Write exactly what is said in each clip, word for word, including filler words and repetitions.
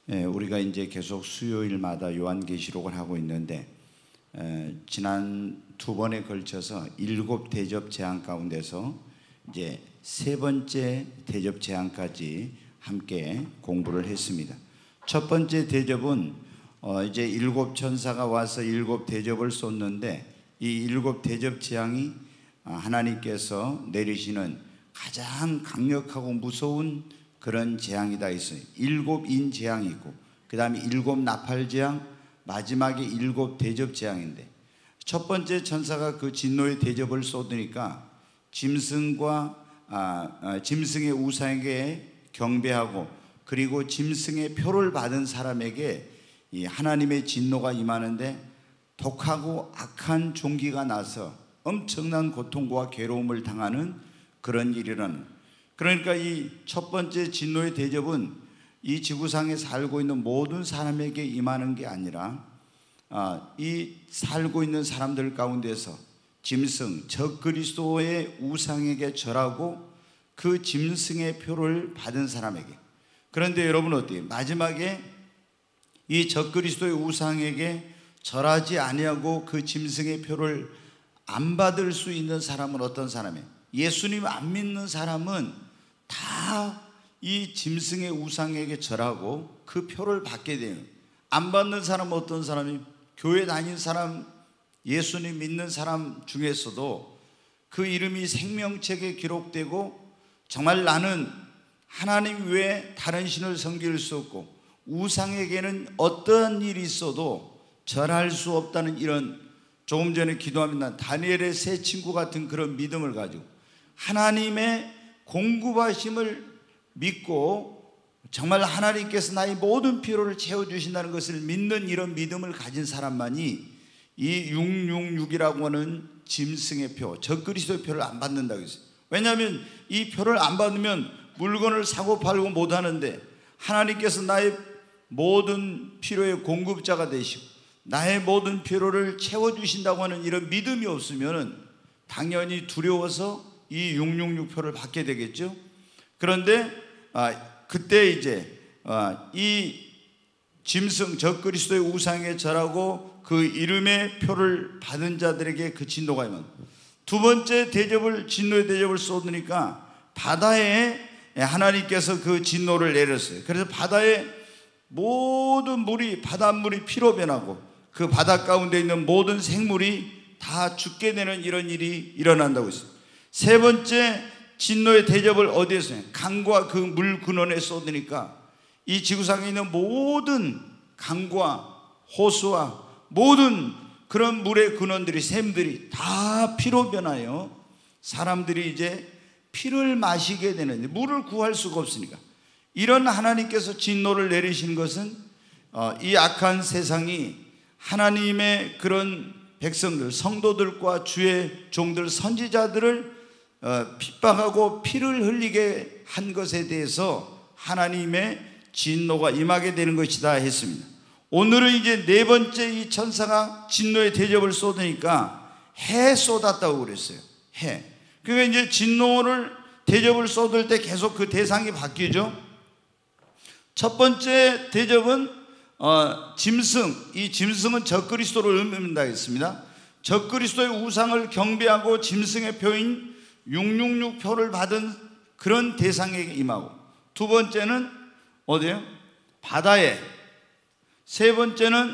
예, 우리가 이제 계속 수요일마다 요한계시록을 하고 있는데 에, 지난 두 번에 걸쳐서 일곱 대접 재앙 가운데서 이제 세 번째 대접 재앙까지 함께 공부를 했습니다. 첫 번째 대접은 어, 이제 일곱 천사가 와서 일곱 대접을 쏟는데 이 일곱 대접 재앙이 하나님께서 내리시는 가장 강력하고 무서운 그런 재앙이 다 있어요. 일곱 인 재앙이 있고 그 다음에 일곱 나팔 재앙, 마지막에 일곱 대접 재앙인데 첫 번째 천사가 그 진노의 대접을 쏟으니까 짐승과 아, 아, 짐승의 우상에게 경배하고 그리고 짐승의 표를 받은 사람에게 이 하나님의 진노가 임하는데 독하고 악한 종기가 나서 엄청난 고통과 괴로움을 당하는 그런 일이라는. 그러니까 이 첫 번째 진노의 대접은 이 지구상에 살고 있는 모든 사람에게 임하는 게 아니라 아, 이 살고 있는 사람들 가운데서 짐승, 적그리스도의 우상에게 절하고 그 짐승의 표를 받은 사람에게. 그런데 여러분 어때요? 마지막에 이 적그리스도의 우상에게 절하지 아니하고 그 짐승의 표를 안 받을 수 있는 사람은 어떤 사람이에요? 예수님 안 믿는 사람은 다 이 짐승의 우상에게 절하고 그 표를 받게 돼요. 안 받는 사람은 어떤 사람이? 교회 다니는 사람, 예수님 믿는 사람 중에서도 그 이름이 생명책에 기록되고 정말 나는 하나님 외에 다른 신을 섬길 수 없고 우상에게는 어떤 일이 있어도 절할 수 없다는 이런, 조금 전에 기도하면 다니엘의 세 친구 같은 그런 믿음을 가지고 하나님의 공급하심을 믿고 정말 하나님께서 나의 모든 필요를 채워주신다는 것을 믿는 이런 믿음을 가진 사람만이 이 육육육이라고 하는 짐승의 표, 적그리스도의 표를 안 받는다고 했어요. 왜냐하면 이 표를 안 받으면 물건을 사고 팔고 못하는데 하나님께서 나의 모든 필요의 공급자가 되시고 나의 모든 필요를 채워주신다고 하는 이런 믿음이 없으면 당연히 두려워서 이 육육육 표를 받게 되겠죠. 그런데 아, 그때 이제 아, 이 짐승 적그리스도의 우상에 절하고 그 이름의 표를 받은 자들에게 그 진노가 임한. 두 번째 대접을, 진노의 대접을 쏟으니까 바다에 하나님께서 그 진노를 내렸어요. 그래서 바다에 모든 물이, 바닷물이 피로 변하고 그 바다 가운데 있는 모든 생물이 다 죽게 되는 이런 일이 일어난다고 했어요. 세 번째 진노의 대접을 어디에서 해요? 강과 그 물 근원에 쏟으니까 이 지구상에 있는 모든 강과 호수와 모든 그런 물의 근원들이, 샘들이 다 피로 변하여 사람들이 이제 피를 마시게 되는, 물을 구할 수가 없으니까 이런 하나님께서 진노를 내리신 것은 이 악한 세상이 하나님의 그런 백성들, 성도들과 주의 종들, 선지자들을 어, 핍박하고 피를 흘리게 한 것에 대해서 하나님의 진노가 임하게 되는 것이다 했습니다. 오늘은 이제 네 번째 이 천사가 진노의 대접을 쏟으니까 해 쏟았다고 그랬어요. 해. 그러니까 이제 진노를 대접을 쏟을 때 계속 그 대상이 바뀌죠. 첫 번째 대접은 어, 짐승, 이 짐승은 적그리스도를 의미한다 했습니다. 적그리스도의 우상을 경배하고 짐승의 표인 육육육 표를 받은 그런 대상에게 임하고, 두 번째는 어디예요? 바다에, 세 번째는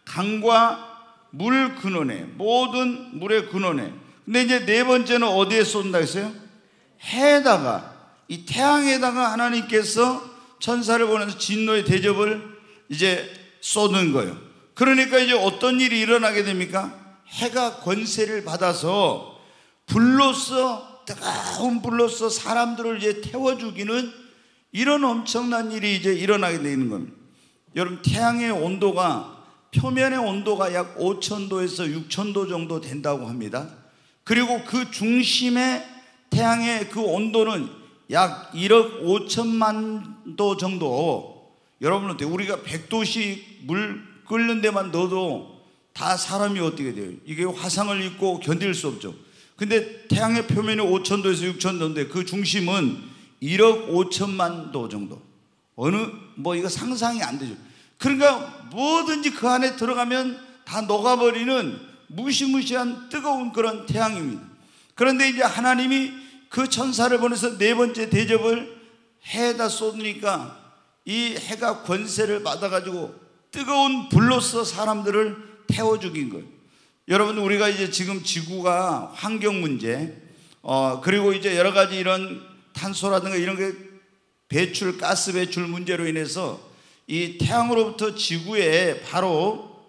강과 물 근원에, 모든 물의 근원에. 근데 이제 네 번째는 어디에 쏜다 했어요? 해에다가, 이 태양에다가 하나님께서 천사를 보내서 진노의 대접을 이제 쏟은 거예요. 그러니까 이제 어떤 일이 일어나게 됩니까? 해가 권세를 받아서 불로써, 뜨거운 불로써 사람들을 이제 태워 죽이는 이런 엄청난 일이 이제 일어나게 되는 겁니다. 여러분, 태양의 온도가, 표면의 온도가 약 오천 도에서 육천 도 정도 된다고 합니다. 그리고 그 중심의 태양의 그 온도는 약 일억 오천만 도 정도. 여러분 어때요? 우리가 백 도씩 물 끓는 데만 넣어도 다 사람이 어떻게 돼요? 이게 화상을 입고 견딜 수 없죠. 근데 태양의 표면이 오천 도에서 육천 도인데 그 중심은 일억 오천만 도 정도. 어느 뭐 이거 상상이 안 되죠. 그러니까 뭐든지 그 안에 들어가면 다 녹아버리는 무시무시한 뜨거운 그런 태양입니다. 그런데 이제 하나님이 그 천사를 보내서 네 번째 대접을 해에다 쏟으니까 이 해가 권세를 받아가지고 뜨거운 불로서 사람들을 태워 죽인 거예요. 여러분, 우리가 이제 지금 지구가 환경 문제, 어 그리고 이제 여러 가지 이런 탄소라든가 이런 게 배출, 가스 배출 문제로 인해서 이 태양으로부터 지구에 바로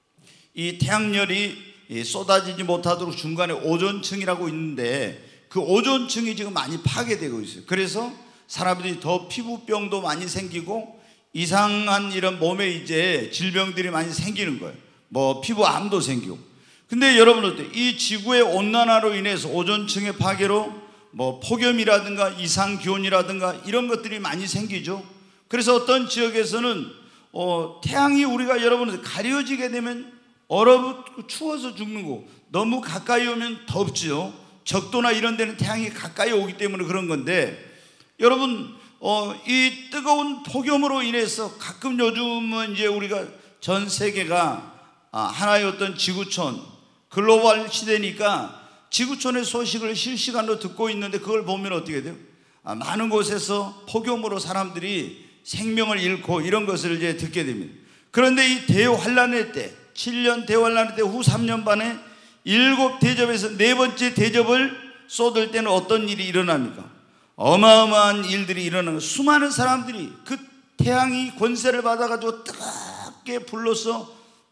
이 태양열이 쏟아지지 못하도록 중간에 오존층이라고 있는데 그 오존층이 지금 많이 파괴되고 있어요. 그래서 사람들이 더 피부병도 많이 생기고 이상한 이런 몸에 이제 질병들이 많이 생기는 거예요. 뭐 피부암도 생기고. 근데 여러분 어때요? 이 지구의 온난화로 인해서 오존층의 파괴로 뭐 폭염이라든가 이상 기온이라든가 이런 것들이 많이 생기죠. 그래서 어떤 지역에서는 어, 태양이 우리가 여러분 가려지게 되면 얼어붙고 추워서 죽는 거, 너무 가까이 오면 덥죠. 적도나 이런 데는 태양이 가까이 오기 때문에 그런 건데, 여러분 어, 이 뜨거운 폭염으로 인해서 가끔 요즘은 이제 우리가 전 세계가 아, 하나의 어떤 지구촌 글로벌 시대니까 지구촌의 소식을 실시간으로 듣고 있는데 그걸 보면 어떻게 돼요? 아, 많은 곳에서 폭염으로 사람들이 생명을 잃고 이런 것을 이제 듣게 됩니다. 그런데 이 대환란의 때, 칠 년 대환란의 때 후 삼 년 반에 일곱 대접에서 네 번째 대접을 쏟을 때는 어떤 일이 일어납니까? 어마어마한 일들이 일어나는, 수많은 사람들이 그 태양이 권세를 받아가지고 뜨겁게 불로서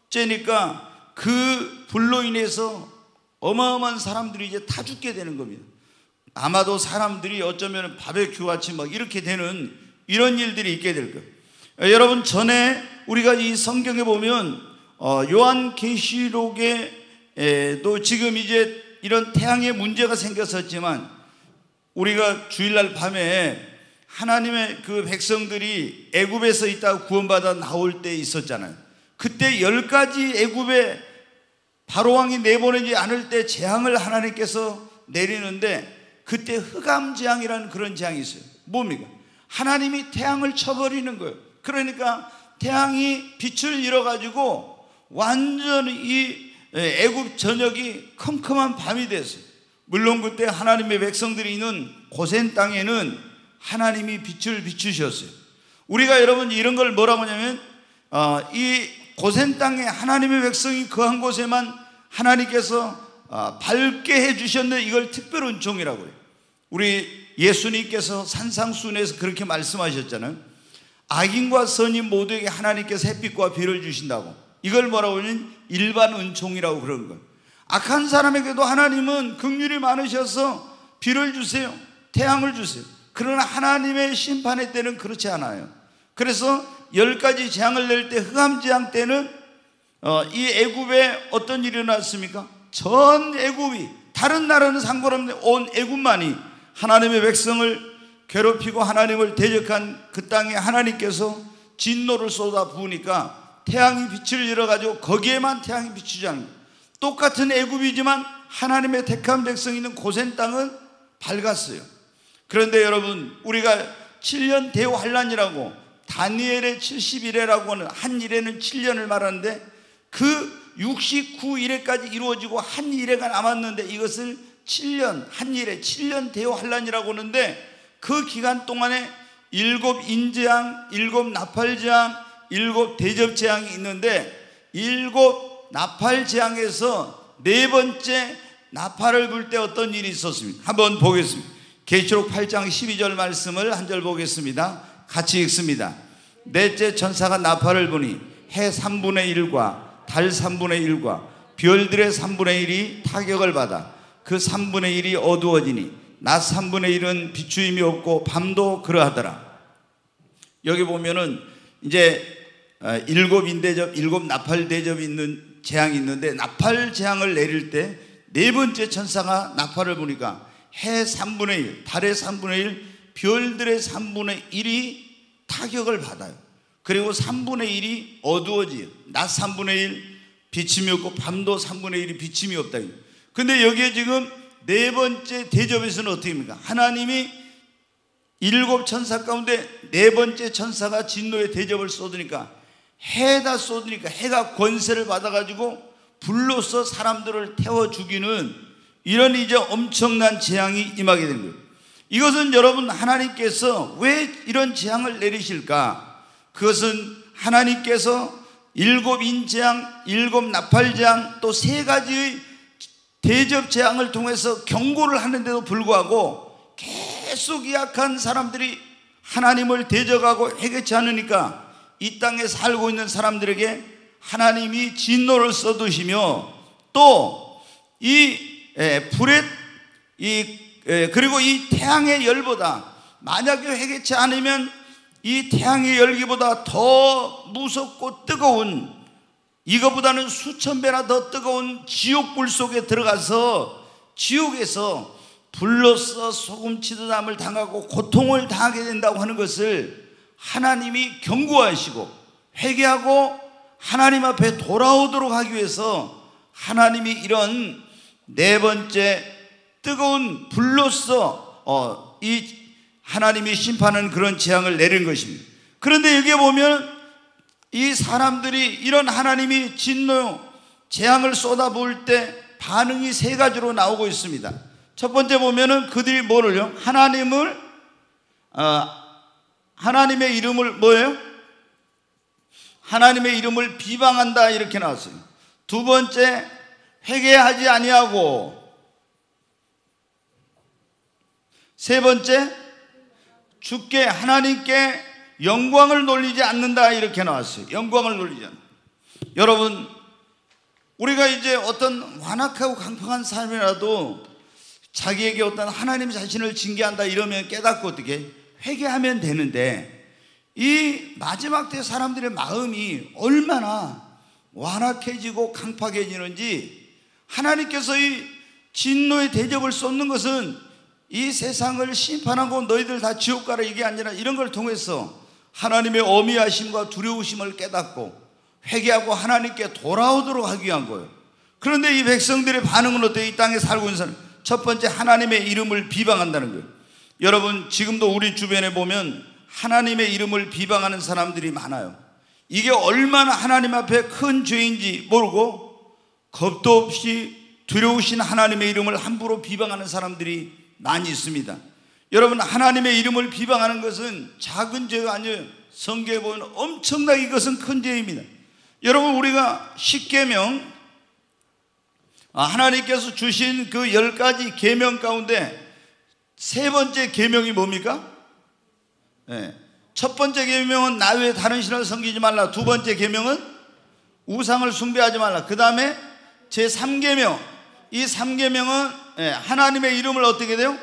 쬐니까 그 불로 인해서 어마어마한 사람들이 이제 타 죽게 되는 겁니다. 아마도 사람들이 어쩌면 바베큐 같이 막 이렇게 되는 이런 일들이 있게 될 거예요. 여러분, 전에 우리가 이 성경에 보면 어, 요한계시록에도 지금 이제 이런 태양의 문제가 생겼었지만 우리가 주일날 밤에 하나님의 그 백성들이 애굽에서 있다가 구원받아 나올 때 있었잖아요. 그때 열 가지 애굽에 바로왕이 내보내지 않을 때 재앙을 하나님께서 내리는데 그때 흑암재앙이라는 그런 재앙이 있어요. 뭡니까? 하나님이 태양을 쳐버리는 거예요. 그러니까 태양이 빛을 잃어가지고 완전히 이 애굽 전역이 컴컴한 밤이 됐어요. 물론 그때 하나님의 백성들이 있는 고센 땅에는 하나님이 빛을 비추셨어요. 우리가 여러분 이런 걸 뭐라고 하냐면 어, 이 고센 땅에 하나님의 백성이 거한 곳에만 하나님께서 어, 밝게 해주셨는데 이걸 특별 은총이라고 해요. 우리 예수님께서 산상수훈에서 그렇게 말씀하셨잖아요. 악인과 선인 모두에게 하나님께서 햇빛과 비를 주신다고. 이걸 뭐라고 하냐면 일반 은총이라고 그런 거예요. 악한 사람에게도 하나님은 긍휼이 많으셔서 비를 주세요, 태양을 주세요. 그러나 하나님의 심판의 때는 그렇지 않아요. 그래서 열 가지 재앙을 낼 때, 흑암재앙 때는 어, 이 애굽에 어떤 일이 일어났습니까? 전 애굽이, 다른 나라는 상관없는 온 애굽만이 하나님의 백성을 괴롭히고 하나님을 대적한 그 땅에 하나님께서 진노를 쏟아 부으니까 태양이 빛을 잃어가지고 거기에만 태양이 비추지 않는 거예요. 똑같은 애굽이지만 하나님의 택한 백성이 있는 고센 땅은 밝았어요. 그런데 여러분, 우리가 칠 년 대환란이라고 다니엘의 칠십 일해라고 하는 한 일해는 칠 년을 말하는데 그 육십구 일해까지 이루어지고 한 일해가 남았는데 이것을 칠 년, 한 일해 칠 년 대환란이라고 하는데 그 기간 동안에 일곱 인재앙, 일곱 나팔재앙, 일곱 대접재앙이 있는데 일곱 나팔재앙에서 네 번째 나팔을 불 때 어떤 일이 있었습니까? 한번 보겠습니다. 계시록 팔 장 십이 절 말씀을 한 절 보겠습니다. 같이 읽습니다. 넷째 천사가 나팔을 부니 해 삼분의 일과 달 삼분의 일과 별들의 삼분의 일이 타격을 받아 그 삼분의 일이 어두워지니 낮 삼분의 일은 비추임이 없고 밤도 그러하더라. 여기 보면은 이제 일곱 인대접, 일곱 나팔 대접이 있는 재앙이 있는데 나팔 재앙을 내릴 때 네 번째 천사가 나팔을 부니까 해 삼분의 일, 달의 삼분의 일, 별들의 삼분의 일이 타격을 받아요. 그리고 삼분의 일이 어두워져요. 낮 삼분의 일 비침이 없고 밤도 삼분의 일이 비침이 없다. 근데 여기에 지금 네 번째 대접에서는 어떻게 합니까? 하나님이 일곱 천사 가운데 네 번째 천사가 진노의 대접을 쏟으니까, 해다 쏟으니까 해가 권세를 받아가지고 불로써 사람들을 태워 죽이는 이런 이제 엄청난 재앙이 임하게 된 거예요. 이것은 여러분, 하나님께서 왜 이런 재앙을 내리실까? 그것은 하나님께서 일곱 인재앙, 일곱 나팔재앙, 또 세 가지의 대접 재앙을 통해서 경고를 하는데도 불구하고 계속 약한 사람들이 하나님을 대적하고 회개치 않으니까 이 땅에 살고 있는 사람들에게 하나님이 진노를 쏟으시며, 또 이 불의 이 그리고 이 태양의 열보다, 만약에 회개치 않으면 이 태양의 열기보다 더 무섭고 뜨거운, 이것보다는 수천 배나 더 뜨거운 지옥불 속에 들어가서 지옥에서 불로써 소금치듯 함을 당하고 고통을 당하게 된다고 하는 것을 하나님이 경고하시고, 회개하고 하나님 앞에 돌아오도록 하기 위해서 하나님이 이런 네 번째 뜨거운 불로써 어, 이 하나님이 심판하는 그런 재앙을 내린 것입니다. 그런데 여기에 보면 이 사람들이 이런 하나님이 진노 재앙을 쏟아부을 때 반응이 세 가지로 나오고 있습니다. 첫 번째 보면은 그들이 뭐를요? 하나님을 어, 하나님의 이름을 뭐예요? 하나님의 이름을 비방한다, 이렇게 나왔어요. 두 번째, 회개하지 아니하고, 세 번째, 주께 하나님께 영광을 돌리지 않는다, 이렇게 나왔어요. 영광을 돌리지 않는다. 여러분, 우리가 이제 어떤 완악하고 강팍한 삶이라도 자기에게 어떤 하나님 자신을 징계한다 이러면 깨닫고 어떻게 회개하면 되는데, 이 마지막 때 사람들의 마음이 얼마나 완악해지고 강팍해지는지, 하나님께서 이 진노의 대접을 쏟는 것은 이 세상을 심판하고 너희들 다 지옥 가라, 이게 아니라 이런 걸 통해서 하나님의 어미하심과 두려우심을 깨닫고 회개하고 하나님께 돌아오도록 하기 위한 거예요. 그런데 이 백성들의 반응은 어때요? 이 땅에 살고 있는 사람, 첫 번째, 하나님의 이름을 비방한다는 거예요. 여러분, 지금도 우리 주변에 보면 하나님의 이름을 비방하는 사람들이 많아요. 이게 얼마나 하나님 앞에 큰 죄인지 모르고 겁도 없이 두려우신 하나님의 이름을 함부로 비방하는 사람들이 많이 있습니다. 여러분, 하나님의 이름을 비방하는 것은 작은 죄가 아니에요. 성경에 보면 엄청나게 이것은 큰 죄입니다. 여러분, 우리가 십계명, 하나님께서 주신 그 열 가지 계명 가운데 세 번째 계명이 뭡니까? 네. 첫 번째 계명은 나 외에 다른 신을 섬기지 말라. 두 번째 계명은 우상을 숭배하지 말라. 그 다음에 제삼 계명, 이 삼 계명은 하나님의 이름을 어떻게 돼요?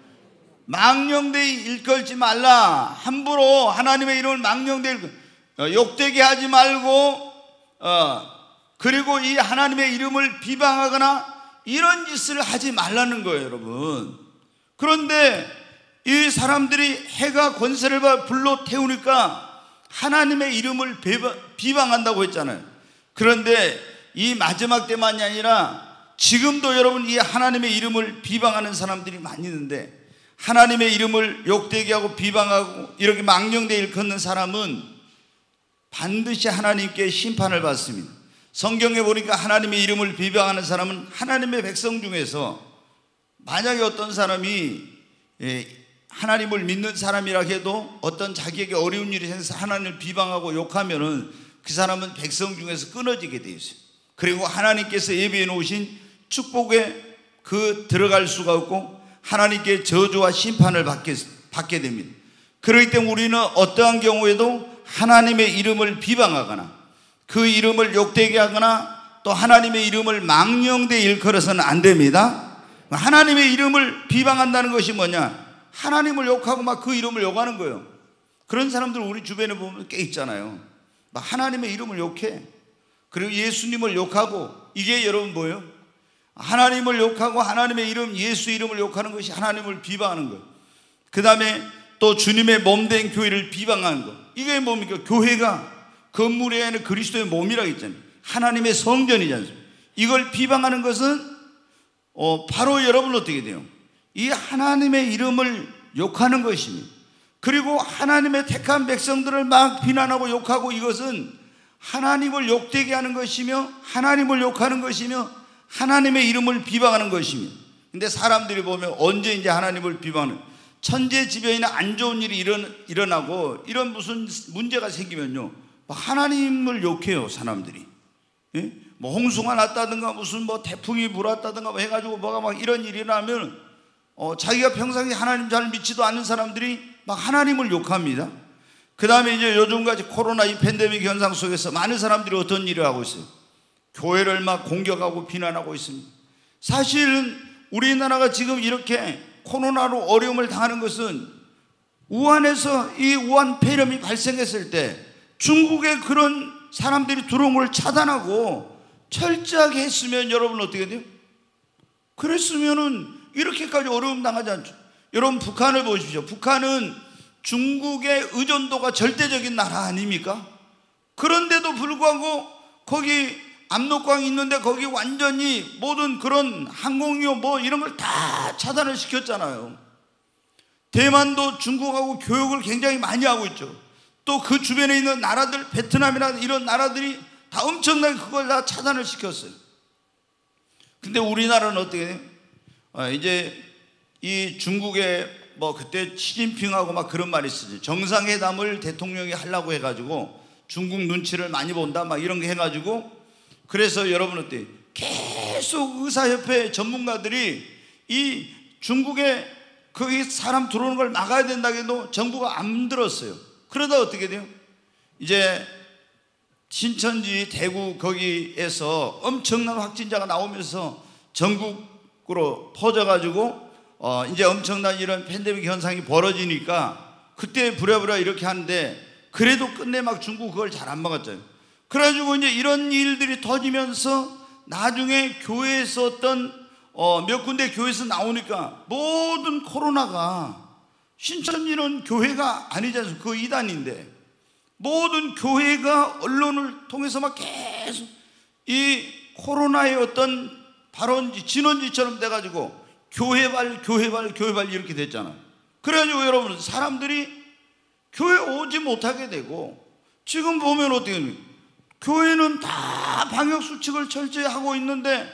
망령되이 일컬지 말라. 함부로 하나님의 이름을 망령되이 욕되게 하지 말고, 어, 그리고 이 하나님의 이름을 비방하거나 이런 짓을 하지 말라는 거예요, 여러분. 그런데 이 사람들이 해가 권세를 받아 불로 태우니까 하나님의 이름을 비방한다고 했잖아요. 그런데 이 마지막 때만이 아니라 지금도 여러분, 이 하나님의 이름을 비방하는 사람들이 많이 있는데, 하나님의 이름을 욕되게 하고 비방하고 이렇게 망령되이 일컫는 사람은 반드시 하나님께 심판을 받습니다. 성경에 보니까 하나님의 이름을 비방하는 사람은 하나님의 백성 중에서, 만약에 어떤 사람이 하나님을 믿는 사람이라 해도 어떤 자기에게 어려운 일이 생겨서 하나님을 비방하고 욕하면은 그 사람은 백성 중에서 끊어지게 되어 있어요. 그리고 하나님께서 예비해 놓으신 축복에 그 들어갈 수가 없고 하나님께 저주와 심판을 받게, 받게 됩니다. 그렇기 때문에 우리는 어떠한 경우에도 하나님의 이름을 비방하거나 그 이름을 욕되게 하거나 또 하나님의 이름을 망령되이 일컬어서는 안 됩니다. 하나님의 이름을 비방한다는 것이 뭐냐? 하나님을 욕하고 막 그 이름을 욕하는 거예요. 그런 사람들 우리 주변에 보면 꽤 있잖아요. 막 하나님의 이름을 욕해. 그리고 예수님을 욕하고, 이게 여러분 뭐예요? 하나님을 욕하고 하나님의 이름, 예수 이름을 욕하는 것이 하나님을 비방하는 거예요. 그 다음에 또 주님의 몸된 교회를 비방하는 거. 이게 뭡니까? 교회가 건물이 아니라 그리스도의 몸이라고 했잖아요. 하나님의 성전이지 않습니까? 이걸 비방하는 것은 어, 바로 여러분 어떻게 돼요? 이 하나님의 이름을 욕하는 것입니다. 그리고 하나님의 택한 백성들을 막 비난하고 욕하고, 이것은 하나님을 욕되게 하는 것이며 하나님을 욕하는 것이며 하나님의 이름을 비방하는 것이며. 근데 사람들이 보면 언제 이제 하나님을 비방하는, 천재지변이나 안 좋은 일이 일어나, 일어나고 이런 무슨 문제가 생기면요, 하나님을 욕해요 사람들이. 예? 뭐 홍수가 났다든가 무슨 뭐 태풍이 불었다든가 뭐 해가지고 뭐가 막 이런 일이 일어나면 어, 자기가 평상시에 하나님 잘 믿지도 않는 사람들이 막 하나님을 욕합니다. 그 다음에 이제 요즘같이 코로나 이 팬데믹 현상 속에서 많은 사람들이 어떤 일을 하고 있어요? 교회를 막 공격하고 비난하고 있습니다. 사실은 우리나라가 지금 이렇게 코로나로 어려움을 당하는 것은 우한에서 이 우한 폐렴이 발생했을 때 중국의 그런 사람들이 들어온 걸 차단하고 철저하게 했으면 여러분 어떻게 돼요? 그랬으면은 이렇게까지 어려움 당하지 않죠. 여러분 북한을 보십시오. 북한은 중국의 의존도가 절대적인 나라 아닙니까? 그런데도 불구하고 거기 압록강이 있는데 거기 완전히 모든 그런 항공유 뭐 이런 걸 다 차단을 시켰잖아요. 대만도 중국하고 교역을 굉장히 많이 하고 있죠. 또 그 주변에 있는 나라들, 베트남이나 이런 나라들이 다 엄청나게 그걸 다 차단을 시켰어요. 근데 우리나라는 어떻게 해요? 아, 이제 이 중국의 뭐 그때 시진핑하고 막 그런 말이 있었지. 정상회담을 대통령이 하려고 해가지고 중국 눈치를 많이 본다 막 이런 게 해가지고, 그래서 여러분 어때요? 계속 의사협회 전문가들이 이 중국에 거기 사람 들어오는 걸 막아야 된다고 해도 정부가 안 들었어요. 그러다 어떻게 돼요? 이제 신천지 대구 거기에서 엄청난 확진자가 나오면서 전국으로 퍼져가지고 어 이제 엄청난 이런 팬데믹 현상이 벌어지니까 그때 부랴부랴 이렇게 하는데, 그래도 끝내 막 중국 그걸 잘 안 막았잖아요. 그래가지고 이제 이런 일들이 터지면서 나중에 교회에서 어떤 어 몇 군데 교회에서 나오니까 모든 코로나가, 신천지는 교회가 아니지 않습니까? 그 이단인데 모든 교회가 언론을 통해서 막 계속 이 코로나의 어떤 발원지 진원지처럼 돼가지고 교회발 교회발 교회발 이렇게 됐잖아요. 그래가지고 여러분 사람들이 교회 오지 못하게 되고, 지금 보면 어떻게 됩니까? 교회는 다 방역수칙을 철저히 하고 있는데,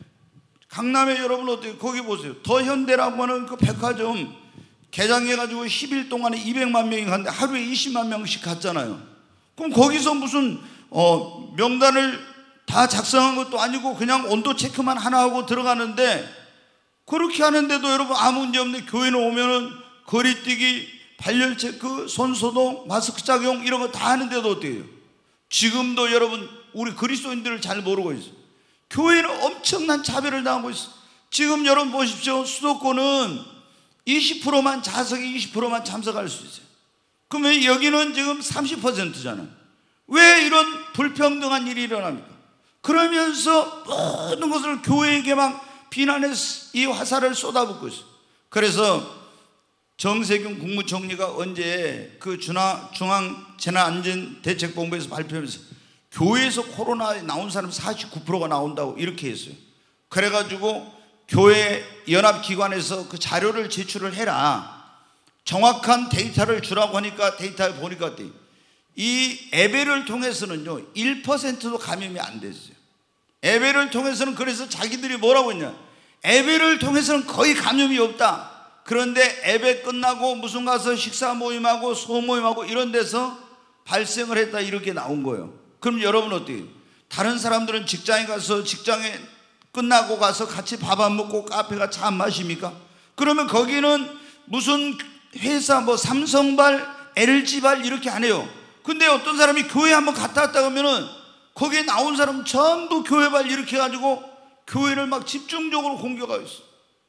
강남에 여러분 어떻게, 거기 보세요. 더현대라고 하는 그 백화점 개장해가지고 십 일 동안에 이백만 명이 갔는데 하루에 이십만 명씩 갔잖아요. 그럼 거기서 무슨 어 명단을 다 작성한 것도 아니고 그냥 온도 체크만 하나 하고 들어가는데, 그렇게 하는데도 여러분 아무 문제 없는데 교회는 오면은 거리뛰기, 발열 체크, 손소독, 마스크 착용 이런 거 다 하는데도 어떻게 해요? 지금도 여러분 우리 그리스도인들을 잘 모르고 있어요. 교회는 엄청난 차별을 당하고 있어요. 지금 여러분 보십시오. 수도권은 이십 퍼센트만 좌석이 이십 퍼센트만 참석할 수 있어요. 그러면 여기는 지금 삼십 퍼센트잖아요. 왜 이런 불평등한 일이 일어납니까? 그러면서 모든 것을 교회에게만 비난의 이 화살을 쏟아붓고 있어요. 그래서 정세균 국무총리가 언제 그 중앙재난안전대책본부에서 발표하면서 교회에서 코로나에 나온 사람 사십구 퍼센트가 나온다고 이렇게 했어요. 그래가지고 교회 연합기관에서 그 자료를 제출을 해라, 정확한 데이터를 주라고 하니까 데이터를 보니까 이 에베를 통해서는요 일 퍼센트도 감염이 안 됐어요. 에베를 통해서는, 그래서 자기들이 뭐라고 했냐, 에베를 통해서는 거의 감염이 없다. 그런데 에베 끝나고 무슨 가서 식사 모임하고 소모임하고 이런 데서 발생을 했다 이렇게 나온 거예요. 그럼 여러분 어떻게 해요? 다른 사람들은 직장에 가서 직장에 끝나고 가서 같이 밥 안 먹고 카페가 차 안 마십니까? 그러면 거기는 무슨 회사 뭐 삼성발, 엘지발 이렇게 안 해요. 근데 어떤 사람이 교회 한번 갔다 왔다 그러면은 거기에 나온 사람은 전부 교회발 이렇게 해가지고 교회를 막 집중적으로 공격하고 있어요.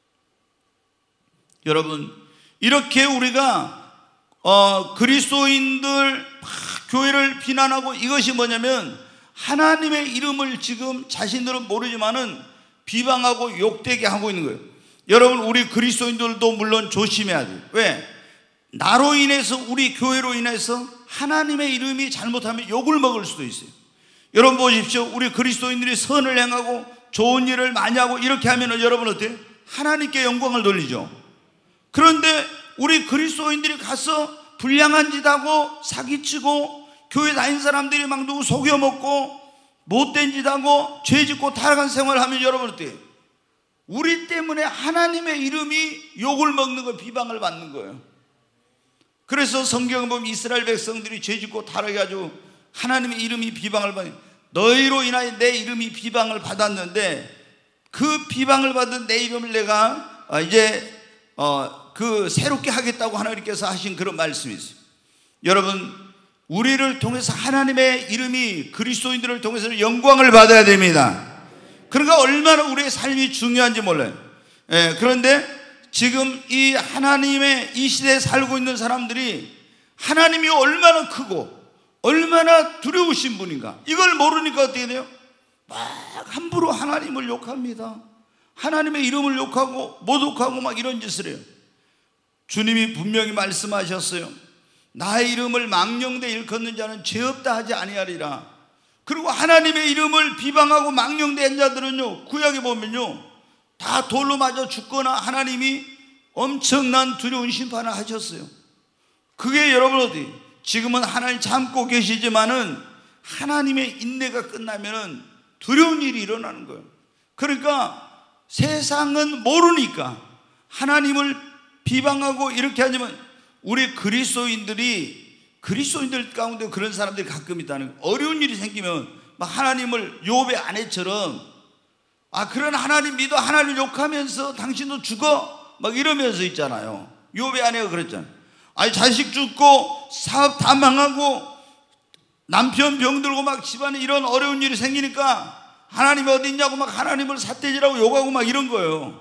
여러분 이렇게 우리가 어, 그리스도인들 막 교회를 비난하고, 이것이 뭐냐면 하나님의 이름을 지금 자신들은 모르지만은 비방하고 욕되게 하고 있는 거예요. 여러분 우리 그리스도인들도 물론 조심해야 돼요. 왜? 나로 인해서, 우리 교회로 인해서 하나님의 이름이 잘못하면 욕을 먹을 수도 있어요. 여러분 보십시오. 우리 그리스도인들이 선을 행하고 좋은 일을 많이 하고 이렇게 하면 여러분 어때요? 하나님께 영광을 돌리죠. 그런데 우리 그리스도인들이 가서 불량한 짓 하고 사기치고 교회 다닌 사람들이 막 누구 속여먹고 못된 짓 하고 죄 짓고 타락한 생활하면 여러분 어때요? 우리 때문에 하나님의 이름이 욕을 먹는 거, 비방을 받는 거예요. 그래서 성경에 보면 이스라엘 백성들이 죄 짓고 타락해가지고 하나님의 이름이 비방을 받는, 너희로 인하여 내 이름이 비방을 받았는데 그 비방을 받은 내 이름을 내가 이제 어 그 새롭게 하겠다고 하나님께서 하신 그런 말씀이 있어요. 여러분, 우리를 통해서 하나님의 이름이 그리스도인들을 통해서 영광을 받아야 됩니다. 그러니까 얼마나 우리의 삶이 중요한지 몰라요. 예, 그런데 지금 이 하나님의 이 시대에 살고 있는 사람들이 하나님이 얼마나 크고 얼마나 두려우신 분인가, 이걸 모르니까 어떻게 돼요? 막 함부로 하나님을 욕합니다. 하나님의 이름을 욕하고 모독하고 막 이런 짓을 해요. 주님이 분명히 말씀하셨어요. 나의 이름을 망령되 일컫는 자는 죄 없다 하지 아니하리라. 그리고 하나님의 이름을 비방하고 망령된 자들은요, 구약에 보면요 다 돌로 맞아 죽거나 하나님이 엄청난 두려운 심판을 하셨어요. 그게 여러분 어디, 지금은 하나님 참고 계시지만은 하나님의 인내가 끝나면은 두려운 일이 일어나는 거예요. 그러니까 세상은 모르니까 하나님을 비방하고 이렇게 하지만 우리 그리스도인들이, 그리스도인들 가운데 그런 사람들이 가끔 있다는 거예요. 어려운 일이 생기면 막 하나님을 욥의 아내처럼, 아 그런 하나님 믿어, 하나님 욕하면서 당신도 죽어 막 이러면서 있잖아요. 욥의 아내가 그랬잖아요. 아니 자식 죽고 사업 다 망하고 남편 병들고 막 집안에 이런 어려운 일이 생기니까 하나님이 어디 있냐고 막 하나님을 삿대질하고 욕하고 막 이런 거예요.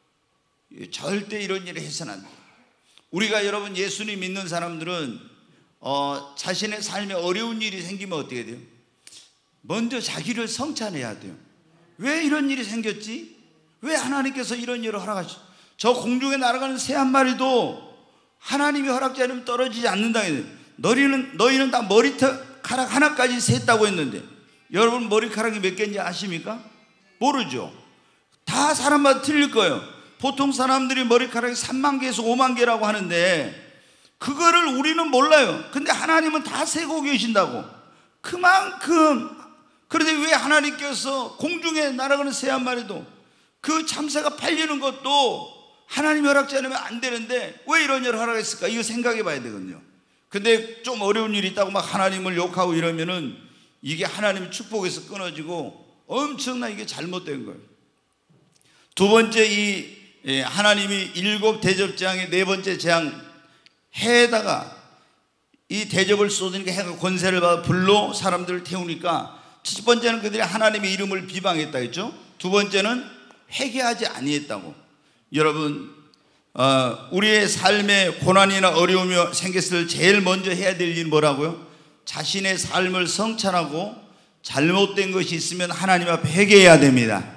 절대 이런 일을 해서는 안 돼요. 우리가 여러분 예수님 믿는 사람들은 어, 자신의 삶에 어려운 일이 생기면 어떻게 돼요? 먼저 자기를 성찬해야 돼요. 왜 이런 일이 생겼지? 왜 하나님께서 이런 일을 허락하시죠? 저 공중에 날아가는 새 한 마리도 하나님이 허락지 않으면 떨어지지 않는다. 너희는, 너희는 다 머리카락 하나까지 셌다고 했는데 여러분 머리카락이 몇 개인지 아십니까? 모르죠. 다 사람마다 틀릴 거예요. 보통 사람들이 머리카락이 삼만 개에서 오만 개라고 하는데 그거를 우리는 몰라요. 근데 하나님은 다 세고 계신다고. 그만큼. 그런데 왜 하나님께서 공중에 날아가는 새 한 마리도 그 참새가 팔리는 것도 하나님이 허락지 않으면 안 되는데 왜 이런 일을 허락했을까? 이거 생각해 봐야 되거든요. 근데 좀 어려운 일이 있다고 막 하나님을 욕하고 이러면은 이게 하나님의 축복에서 끊어지고 엄청나 이게 잘못된 거예요. 두 번째, 이 하나님이 일곱 대접 재앙의 네 번째 재앙, 해에다가 이 대접을 쏟으니까 해가 권세를 받아 불로 사람들을 태우니까 첫 번째는 그들이 하나님의 이름을 비방했다 했죠. 두 번째는 회개하지 아니했다고. 여러분 어, 우리의 삶에 고난이나 어려움이 생겼을 때 제일 먼저 해야 될 일은 뭐라고요? 자신의 삶을 성찰하고 잘못된 것이 있으면 하나님 앞에 회개해야 됩니다.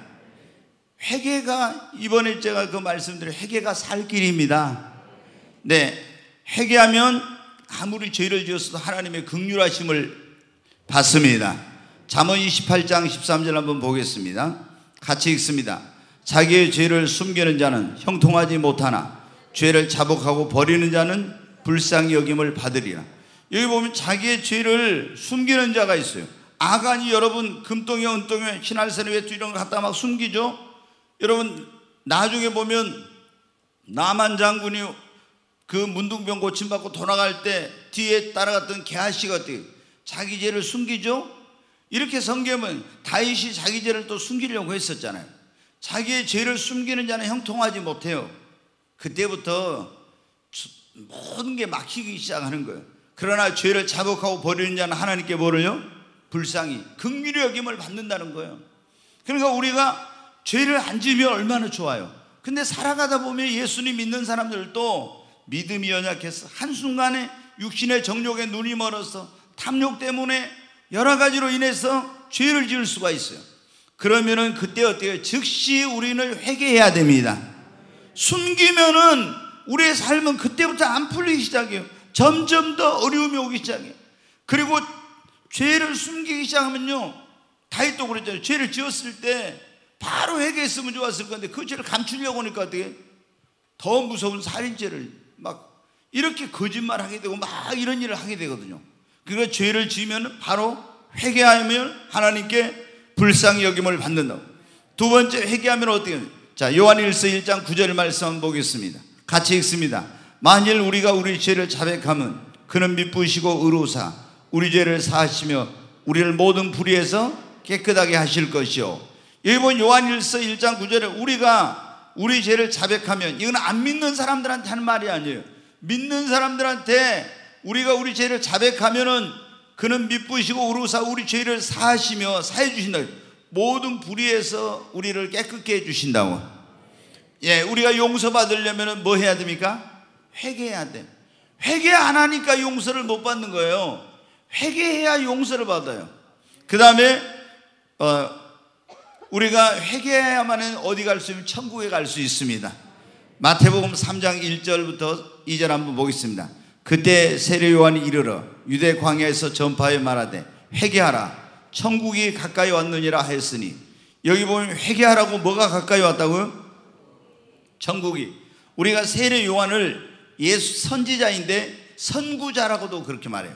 회개가, 이번에 제가 그 말씀드린 회개가 살 길입니다. 네, 회개하면 아무리 죄를 지었어도 하나님의 긍휼하심을 받습니다. 잠언 이십팔 장 십삼 절 한번 보겠습니다. 같이 읽습니다. 자기의 죄를 숨기는 자는 형통하지 못하나 죄를 자복하고 버리는 자는 불쌍히 여김을 받으리라. 여기 보면 자기의 죄를 숨기는 자가 있어요. 아간이 여러분 금덩이 은덩이 신할선에 외투 이런 거 갖다 막 숨기죠. 여러분 나중에 보면 나만 장군이 그 문둥병 고침받고 돌아갈 때 뒤에 따라갔던 게하시가 어떻게 자기 죄를 숨기죠. 이렇게 성경은 다윗이 자기 죄를 또 숨기려고 했었잖아요. 자기의 죄를 숨기는 자는 형통하지 못해요. 그때부터 모든 게 막히기 시작하는 거예요. 그러나 죄를 자복하고 버리는 자는 하나님께 뭐를요? 불쌍히 긍휼히 여김을 받는다는 거예요. 그러니까 우리가 죄를 안 지으면 얼마나 좋아요. 근데 살아가다 보면 예수님 믿는 사람들도 믿음이 연약해서 한순간에 육신의 정욕에 눈이 멀어서 탐욕 때문에 여러 가지로 인해서 죄를 지을 수가 있어요. 그러면은 그때 어때요? 즉시 우리는 회개해야 됩니다. 숨기면은 우리의 삶은 그때부터 안 풀리기 시작해요. 점점 더 어려움이 오기 시작해요. 그리고 죄를 숨기기 시작하면요, 다윗도 그랬잖아요. 죄를 지었을 때 바로 회개했으면 좋았을 건데 그 죄를 감추려고 하니까 어떻게 더 무서운 살인죄를 막 이렇게 거짓말하게 되고 막 이런 일을 하게 되거든요. 그러니까 죄를 지으면 바로 회개하면 하나님께 불쌍히 여김을 받는다고. 두 번째, 회개하면 어떻게 해요? 자, 요한일서 일 장 구 절 말씀 한번 보겠습니다. 같이 읽습니다. 만일 우리가 우리 죄를 자백하면 그는 미쁘시고 의로우사 우리 죄를 사하시며 우리를 모든 불의에서 깨끗하게 하실 것이요. 여기 보면 요한일서 일 장 구 절에 우리가 우리 죄를 자백하면, 이건 안 믿는 사람들한테 하는 말이 아니에요. 믿는 사람들한테 우리가 우리 죄를 자백하면은 그는 미쁘시고 의로우사 우리 죄를 사하시며 사해 주신다. 모든 불의에서 우리를 깨끗게 해 주신다고. 예, 우리가 용서받으려면 뭐 해야 됩니까? 회개해야 돼. 회개 안 하니까 용서를 못 받는 거예요. 회개해야 용서를 받아요. 그 다음에 어, 우리가 회개해야만 어디 갈 수 있으면 천국에 갈 수 있습니다. 마태복음 삼 장 일 절부터 이 절 한번 보겠습니다. 그때 세례 요한이 이르러 유대 광야에서 전파하여 말하되 회개하라 천국이 가까이 왔느니라 하였으니, 여기 보면 회개하라고 뭐가 가까이 왔다고요? 천국이. 우리가 세례 요한을 예수 선지자인데 선구자라고도 그렇게 말해요.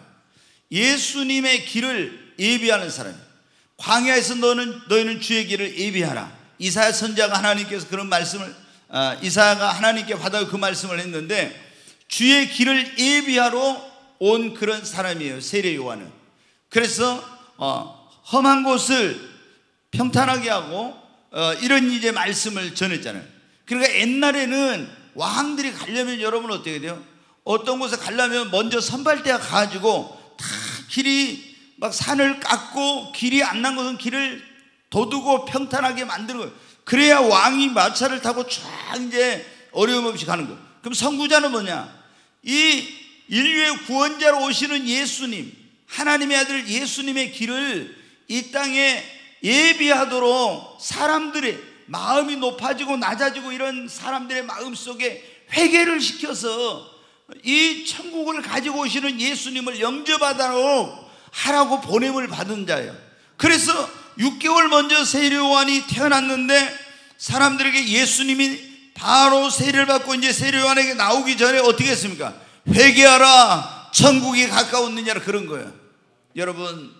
예수님의 길을 예비하는 사람이에요. 광야에서 너는 너희는 주의 길을 예비하라. 이사야 선지자가 하나님께서 그런 말씀을 아, 이사야가 하나님께 받아 그 말씀을 했는데, 주의 길을 예비하러 온 그런 사람이에요, 세례 요한은. 그래서 어, 험한 곳을 평탄하게 하고 어, 이런 이제 말씀을 전했잖아요. 그러니까 옛날에는 왕들이 가려면 여러분 어떻게 돼요? 어떤 곳에 가려면 먼저 선발대가 가가지고 다 길이 막 산을 깎고 길이 안 난 곳은 길을 도두고 평탄하게 만드는 거예요. 그래야 왕이 마차를 타고 쫙 이제 어려움 없이 가는 거예요. 그럼 선구자는 뭐냐? 이 인류의 구원자로 오시는 예수님, 하나님의 아들 예수님의 길을 이 땅에 예비하도록 사람들의 마음이 높아지고 낮아지고 이런 사람들의 마음 속에 회개를 시켜서 이 천국을 가지고 오시는 예수님을 영접하도록 하라고 보냄을 받은 자예요. 그래서 육 개월 먼저 세례 요한이 태어났는데 사람들에게 예수님이 바로 세례를 받고 이제 세례 요한에게 나오기 전에 어떻게 했습니까? 회개하라 천국이 가까웠느냐라 그런 거예요. 여러분,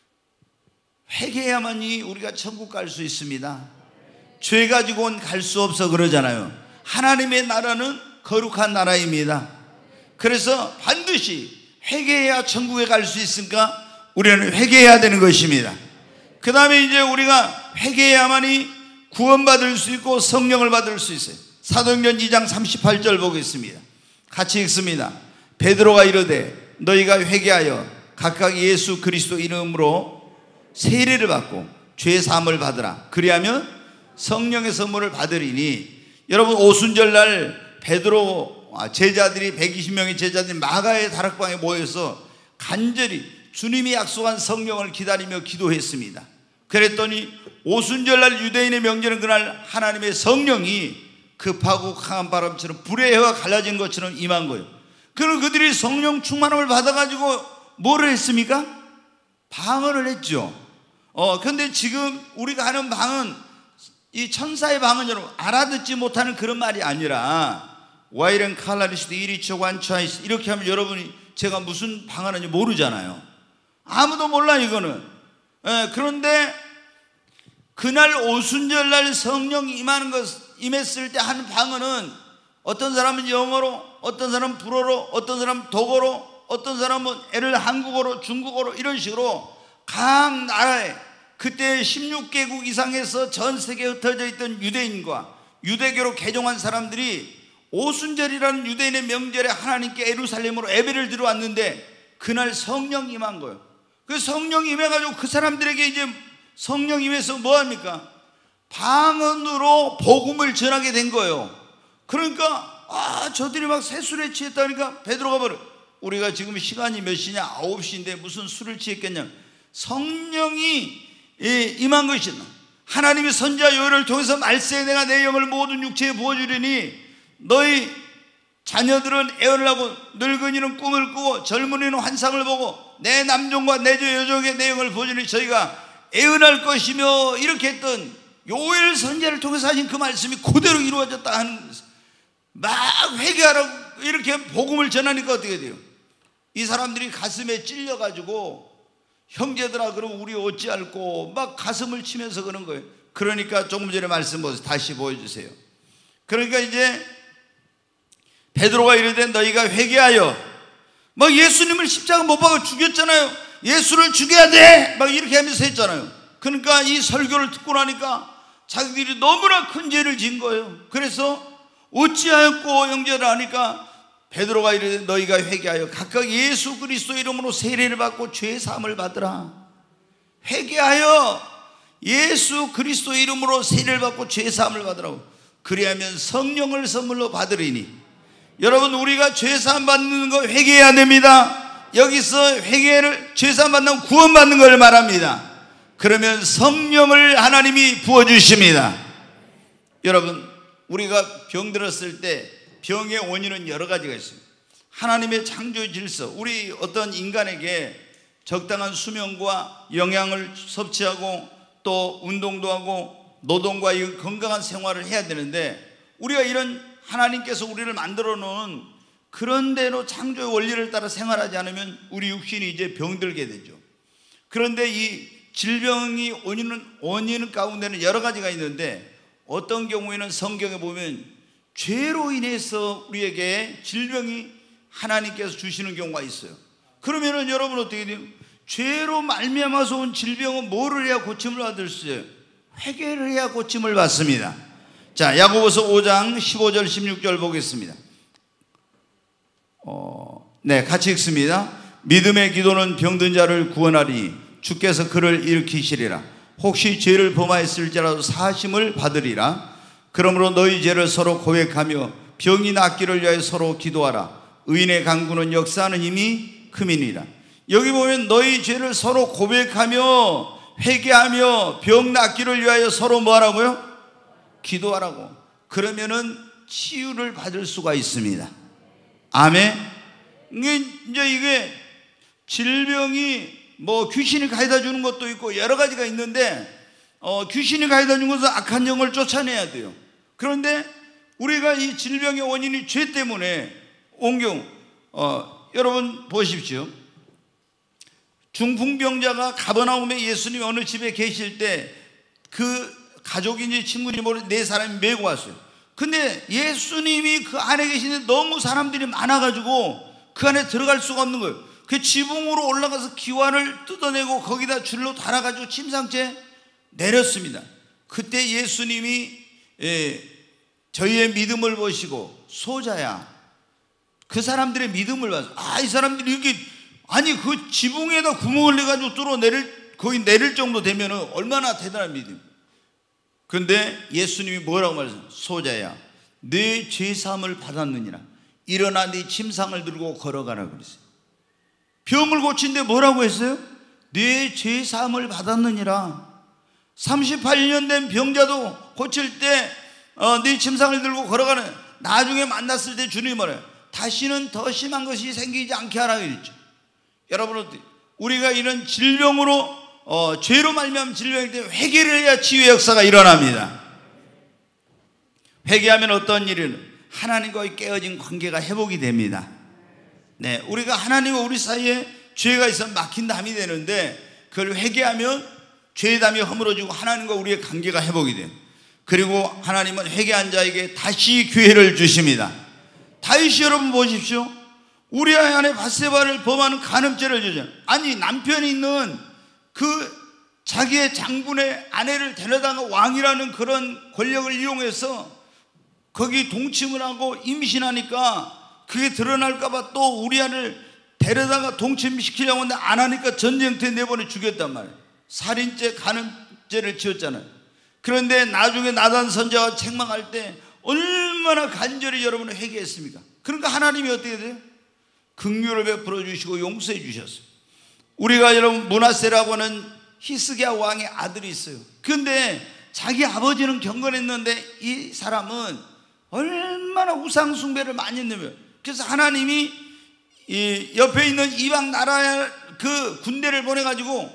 회개해야만이 우리가 천국 갈 수 있습니다. 죄 가지고는 갈 수 없어 그러잖아요. 하나님의 나라는 거룩한 나라입니다. 그래서 반드시 회개해야 천국에 갈 수 있으니까 우리는 회개해야 되는 것입니다. 그 다음에 이제 우리가 회개해야만이 구원받을 수 있고 성령을 받을 수 있어요. 사도행전 이 장 삼십팔 절 보겠습니다. 같이 읽습니다. 베드로가 이르되 너희가 회개하여 각각 예수 그리스도 이름으로 세례를 받고 죄 사함을 받으라. 그리하면 성령의 선물을 받으리니. 여러분, 오순절날 베드로 제자들이 백이십 명의 제자들이 마가의 다락방에 모여서 간절히 주님이 약속한 성령을 기다리며 기도했습니다. 그랬더니 오순절날 유대인의 명절은 그날 하나님의 성령이 급하고 강한 바람처럼 불의 해와 갈라진 것처럼 임한 거예요. 그럼 그들이 성령 충만함을 받아가지고 뭐를 했습니까? 방언을 했죠. 어, 근데 지금 우리가 하는 방언, 이 천사의 방언 여러분 알아듣지 못하는 그런 말이 아니라 와이렌 칼라리스도 이리초 관차이스 이렇게 하면 여러분이 제가 무슨 방언인지 모르잖아요. 아무도 몰라 이거는. 예, 그런데 그날 오순절날 성령이 임하는 것, 임했을 때 하는 방언은 어떤 사람은 영어로, 어떤 사람은 불어로, 어떤 사람은 독어로, 어떤 사람은 애를 한국어로, 중국어로 이런 식으로 각 나라에 그때 십육 개국 이상에서 전 세계에 흩어져 있던 유대인과 유대교로 개종한 사람들이 오순절이라는 유대인의 명절에 하나님께 예루살렘으로 예배를 드려왔는데 그날 성령이 임한 거예요. 그 성령이 임해가지고 그 사람들에게 이제 성령이 임해서 뭐합니까? 방언으로 복음을 전하게 된 거예요. 그러니까 아 저들이 막 새술에 취했다니까 베드로가 말해 우리가 지금 시간이 몇 시냐? 아홉 시인데 무슨 술을 취했겠냐? 성령이 임한 것이다. 하나님의 선지자 요엘을 통해서 말세에 내가 내 영을 모든 육체에 부어주리니 너희 자녀들은 애언을 하고 늙은이는 꿈을 꾸고 젊은이는 환상을 보고 내 남종과 내 여종에게 내 영을 부어주니 저희가 애언할 것이며 이렇게 했던 요엘 선지자를 통해서 하신 그 말씀이 그대로 이루어졌다 하는 막 회개하라고 이렇게 복음을 전하니까 어떻게 돼요? 이 사람들이 가슴에 찔려가지고 형제들아 그럼 우리 어찌할꼬 막 가슴을 치면서 그런 거예요. 그러니까 조금 전에 말씀 보세요. 다시 보여주세요. 그러니까 이제 베드로가 이르되 너희가 회개하여, 막 예수님을 십자가 못 박아 죽였잖아요. 예수를 죽여야 돼 막 이렇게 하면서 했잖아요. 그러니까 이 설교를 듣고 나니까 자기들이 너무나 큰 죄를 지은 거예요. 그래서 어찌하였고 형제라 하니까 베드로가 이르되 너희가 회개하여 각각 예수 그리스도 이름으로 세례를 받고 죄 사함을 받으라. 회개하여 예수 그리스도 이름으로 세례를 받고 죄 사함을 받으라고. 그리하면 성령을 선물로 받으리니. 여러분, 우리가 죄 사함 받는 거 회개해야 됩니다. 여기서 회개를 죄 사함 받는 구원 받는 걸 말합니다. 그러면 성령을 하나님이 부어 주십니다. 여러분, 우리가 병들었을 때 병의 원인은 여러 가지가 있어요. 하나님의 창조 질서, 우리 어떤 인간에게 적당한 수면과 영양을 섭취하고 또 운동도 하고 노동과 이 건강한 생활을 해야 되는데, 우리가 이런 하나님께서 우리를 만들어 놓은 그런 대로 창조의 원리를 따라 생활하지 않으면 우리 육신이 이제 병들게 되죠. 그런데 이 질병이 원인은, 원인 가운데는 여러 가지가 있는데, 어떤 경우에는 성경에 보면 죄로 인해서 우리에게 질병이 하나님께서 주시는 경우가 있어요. 그러면은 여러분 어떻게 돼요? 죄로 말미암아서 온 질병은 뭐를 해야 고침을 받을 수 있어요? 회개를 해야 고침을 받습니다. 자, 야고보서 오 장 십오 절 십육 절 보겠습니다. 어, 네, 같이 읽습니다. 믿음의 기도는 병든 자를 구원하리니 주께서 그를 일으키시리라. 혹시 죄를 범하였을지라도 사하심을 받으리라. 그러므로 너희 죄를 서로 고백하며 병이 낫기를 위하여 서로 기도하라. 의인의 간구는 역사하는 힘이 큼이니라. 여기 보면 너희 죄를 서로 고백하며 회개하며 병 낫기를 위하여 서로 뭐하라고요? 기도하라고. 그러면은 치유를 받을 수가 있습니다. 아멘. 이게 이제 이게 질병이 뭐 귀신이 가져다 주는 것도 있고 여러 가지가 있는데, 어, 귀신이 가져다 준 것은 악한 영을 쫓아내야 돼요. 그런데 우리가 이 질병의 원인이 죄 때문에 온 경우, 어, 여러분 보십시오. 중풍병자가 가버나움에 예수님이 어느 집에 계실 때 그 가족인지 친구인지 모르는 네 사람이 메고 왔어요. 근데 예수님이 그 안에 계시는데 너무 사람들이 많아가지고 그 안에 들어갈 수가 없는 거예요. 그 지붕으로 올라가서 기와를 뜯어내고 거기다 줄로 달아가지고 침상째 내렸습니다. 그때 예수님이 예, 저희의 믿음을 보시고 소자야, 그 사람들의 믿음을 봐서, 아, 이 사람들이 이렇게, 아니 그 지붕에다 구멍을 내가지고 뚫어 내릴, 거의 내릴 정도 되면 얼마나 대단한 믿음. 그런데 예수님이 뭐라고 말했어요? 소자야, 네 죄사함을 받았느니라. 일어나 네 침상을 들고 걸어가라 그랬어요. 병을 고친데 뭐라고 했어요? 네 죄사함을 받았느니라. 삼십팔 년 된 병자도 고칠 때 어, 네 침상을 들고 걸어가는, 나중에 만났을 때 주님이 뭐래요? 다시는 더 심한 것이 생기지 않게 하라 그랬죠. 여러분, 우리가 이런 질병으로 어, 죄로 말미암은 질병일 때 회개를 해야 치유의 역사가 일어납니다. 회개하면 어떤 일은 하나님과의 깨어진 관계가 회복이 됩니다. 네, 우리가 하나님과 우리 사이에 죄가 있으면 막힌 담이 되는데, 그걸 회개하면 죄의 담이 허물어지고 하나님과 우리의 관계가 회복이 돼요. 그리고 하나님은 회개한 자에게 다시 기회를 주십니다. 다윗이 여러분 보십시오. 우리아 안에 밧세바를 범하는 간음죄를 저지른, 아니 남편이 있는 그 자기의 장군의 아내를 데려다가 왕이라는 그런 권력을 이용해서 거기 동침을 하고 임신하니까 그게 드러날까봐 또 우리아를 데려다가 동침시키려고 하는데 안 하니까 전쟁터에 내보내 죽였단 말이에요. 살인죄, 간음죄를 지었잖아요. 그런데 나중에 나단 선지자가 책망할 때 얼마나 간절히 여러분을 회개했습니까? 그러니까 하나님이 어떻게 돼요? 긍휼을 베풀어 주시고 용서해 주셨어요. 우리가 여러분 므낫세라고 하는 히스기야 왕의 아들이 있어요. 그런데 자기 아버지는 경건했는데 이 사람은 얼마나 우상 숭배를 많이 했냐면, 그래서 하나님이 이 옆에 있는 이방 나라의 그 군대를 보내가지고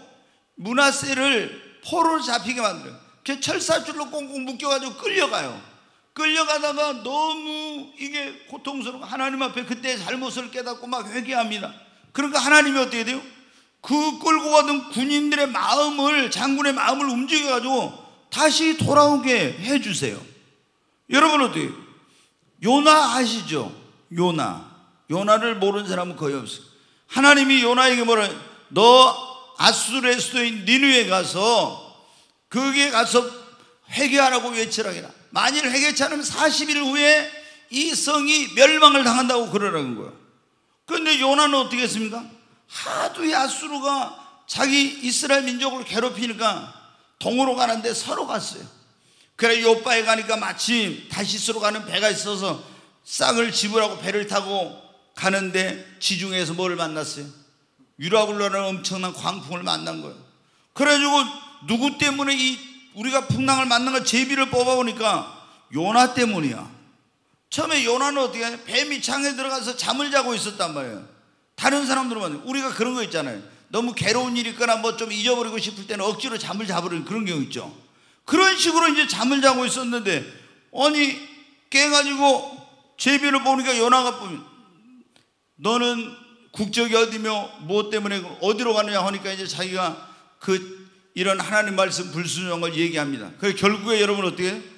므낫세를 포로로 잡히게 만들어요. 그 철사줄로 꽁꽁 묶여가지고 끌려가요. 끌려가다가 너무 이게 고통스러워 하나님 앞에 그때 잘못을 깨닫고 막 회개합니다. 그러니까 하나님이 어떻게 돼요? 그 끌고 가던 군인들의 마음을, 장군의 마음을 움직여가지고 다시 돌아오게 해주세요. 여러분 어때요? 요나 아시죠? 요나. 요나를 모르는 사람은 거의 없어요. 하나님이 요나에게 뭐라, 너 아수르의 수도인 니느웨에 가서 거기에 가서 회개하라고 외치라기라. 만일 회개치 않으면 사십 일 후에 이 성이 멸망을 당한다고 그러라는 거예요. 그런데 요나는 어떻게 했습니까? 하도 이 아수르가 자기 이스라엘 민족을 괴롭히니까 동으로 가는데 서로 갔어요. 그래 요바에 가니까 마침 다시스로 가는 배가 있어서 싹을 집으라고 배를 타고 가는데 지중해에서 뭘 만났어요? 유라굴라라는 엄청난 광풍을 만난 거예요. 그래가지고 누구 때문에 이 우리가 풍랑을 만난 거 제비를 뽑아보니까 요나 때문이야. 처음에 요나는 어떻게 하냐? 배 밑창에 들어가서 잠을 자고 있었단 말이에요. 다른 사람들은 우리가 그런 거 있잖아요. 너무 괴로운 일이 있거나 뭐 좀 잊어버리고 싶을 때는 억지로 잠을 자버리는 그런 경우 있죠. 그런 식으로 이제 잠을 자고 있었는데 아니 깨가지고 제비를 보니까 요나가 보면 너는 국적이 어디며 무엇 때문에 어디로 가느냐 하니까 이제 자기가 그 이런 하나님 말씀 불순종한 걸 얘기합니다. 그래서 결국에 여러분 어떻게 해요?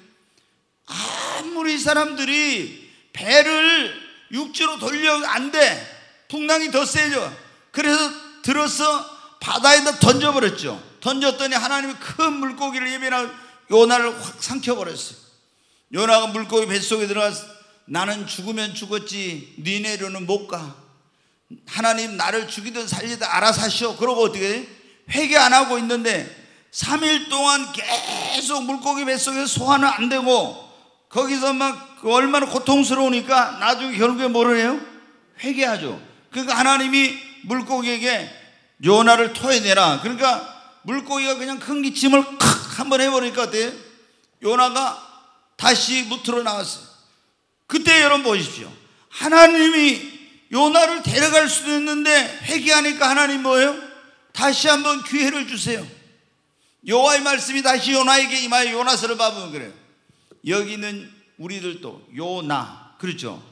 아무리 사람들이 배를 육지로 돌려 안 돼. 풍랑이 더 세져. 그래서 들어서 바다에다 던져버렸죠. 던졌더니 하나님이 큰 물고기를 예비한 요나를 확 삼켜버렸어요. 요나가 물고기 뱃속에 들어가서 나는 죽으면 죽었지 니네로는 못 가. 하나님 나를 죽이든 살리든 알아서 하시오. 그러고 어떻게 해? 회개 안 하고 있는데 삼 일 동안 계속 물고기 뱃속에서 소화는 안 되고 거기서 막 얼마나 고통스러우니까 나중에 결국에 뭐를 해요? 회개하죠. 그러니까 하나님이 물고기에게 요나를 토해내라. 그러니까 물고기가 그냥 큰 기침을 칵 한번 해버리니까 어때요? 요나가 다시 무트로 나왔어요. 그때 여러분 보십시오. 하나님이 요나를 데려갈 수도 있는데 회개하니까 하나님 뭐예요? 다시 한번 기회를 주세요. 여호와의 말씀이 다시 요나에게 임하여 요나서를 봐보면 그래요. 여기는 우리들도 요나, 그렇죠?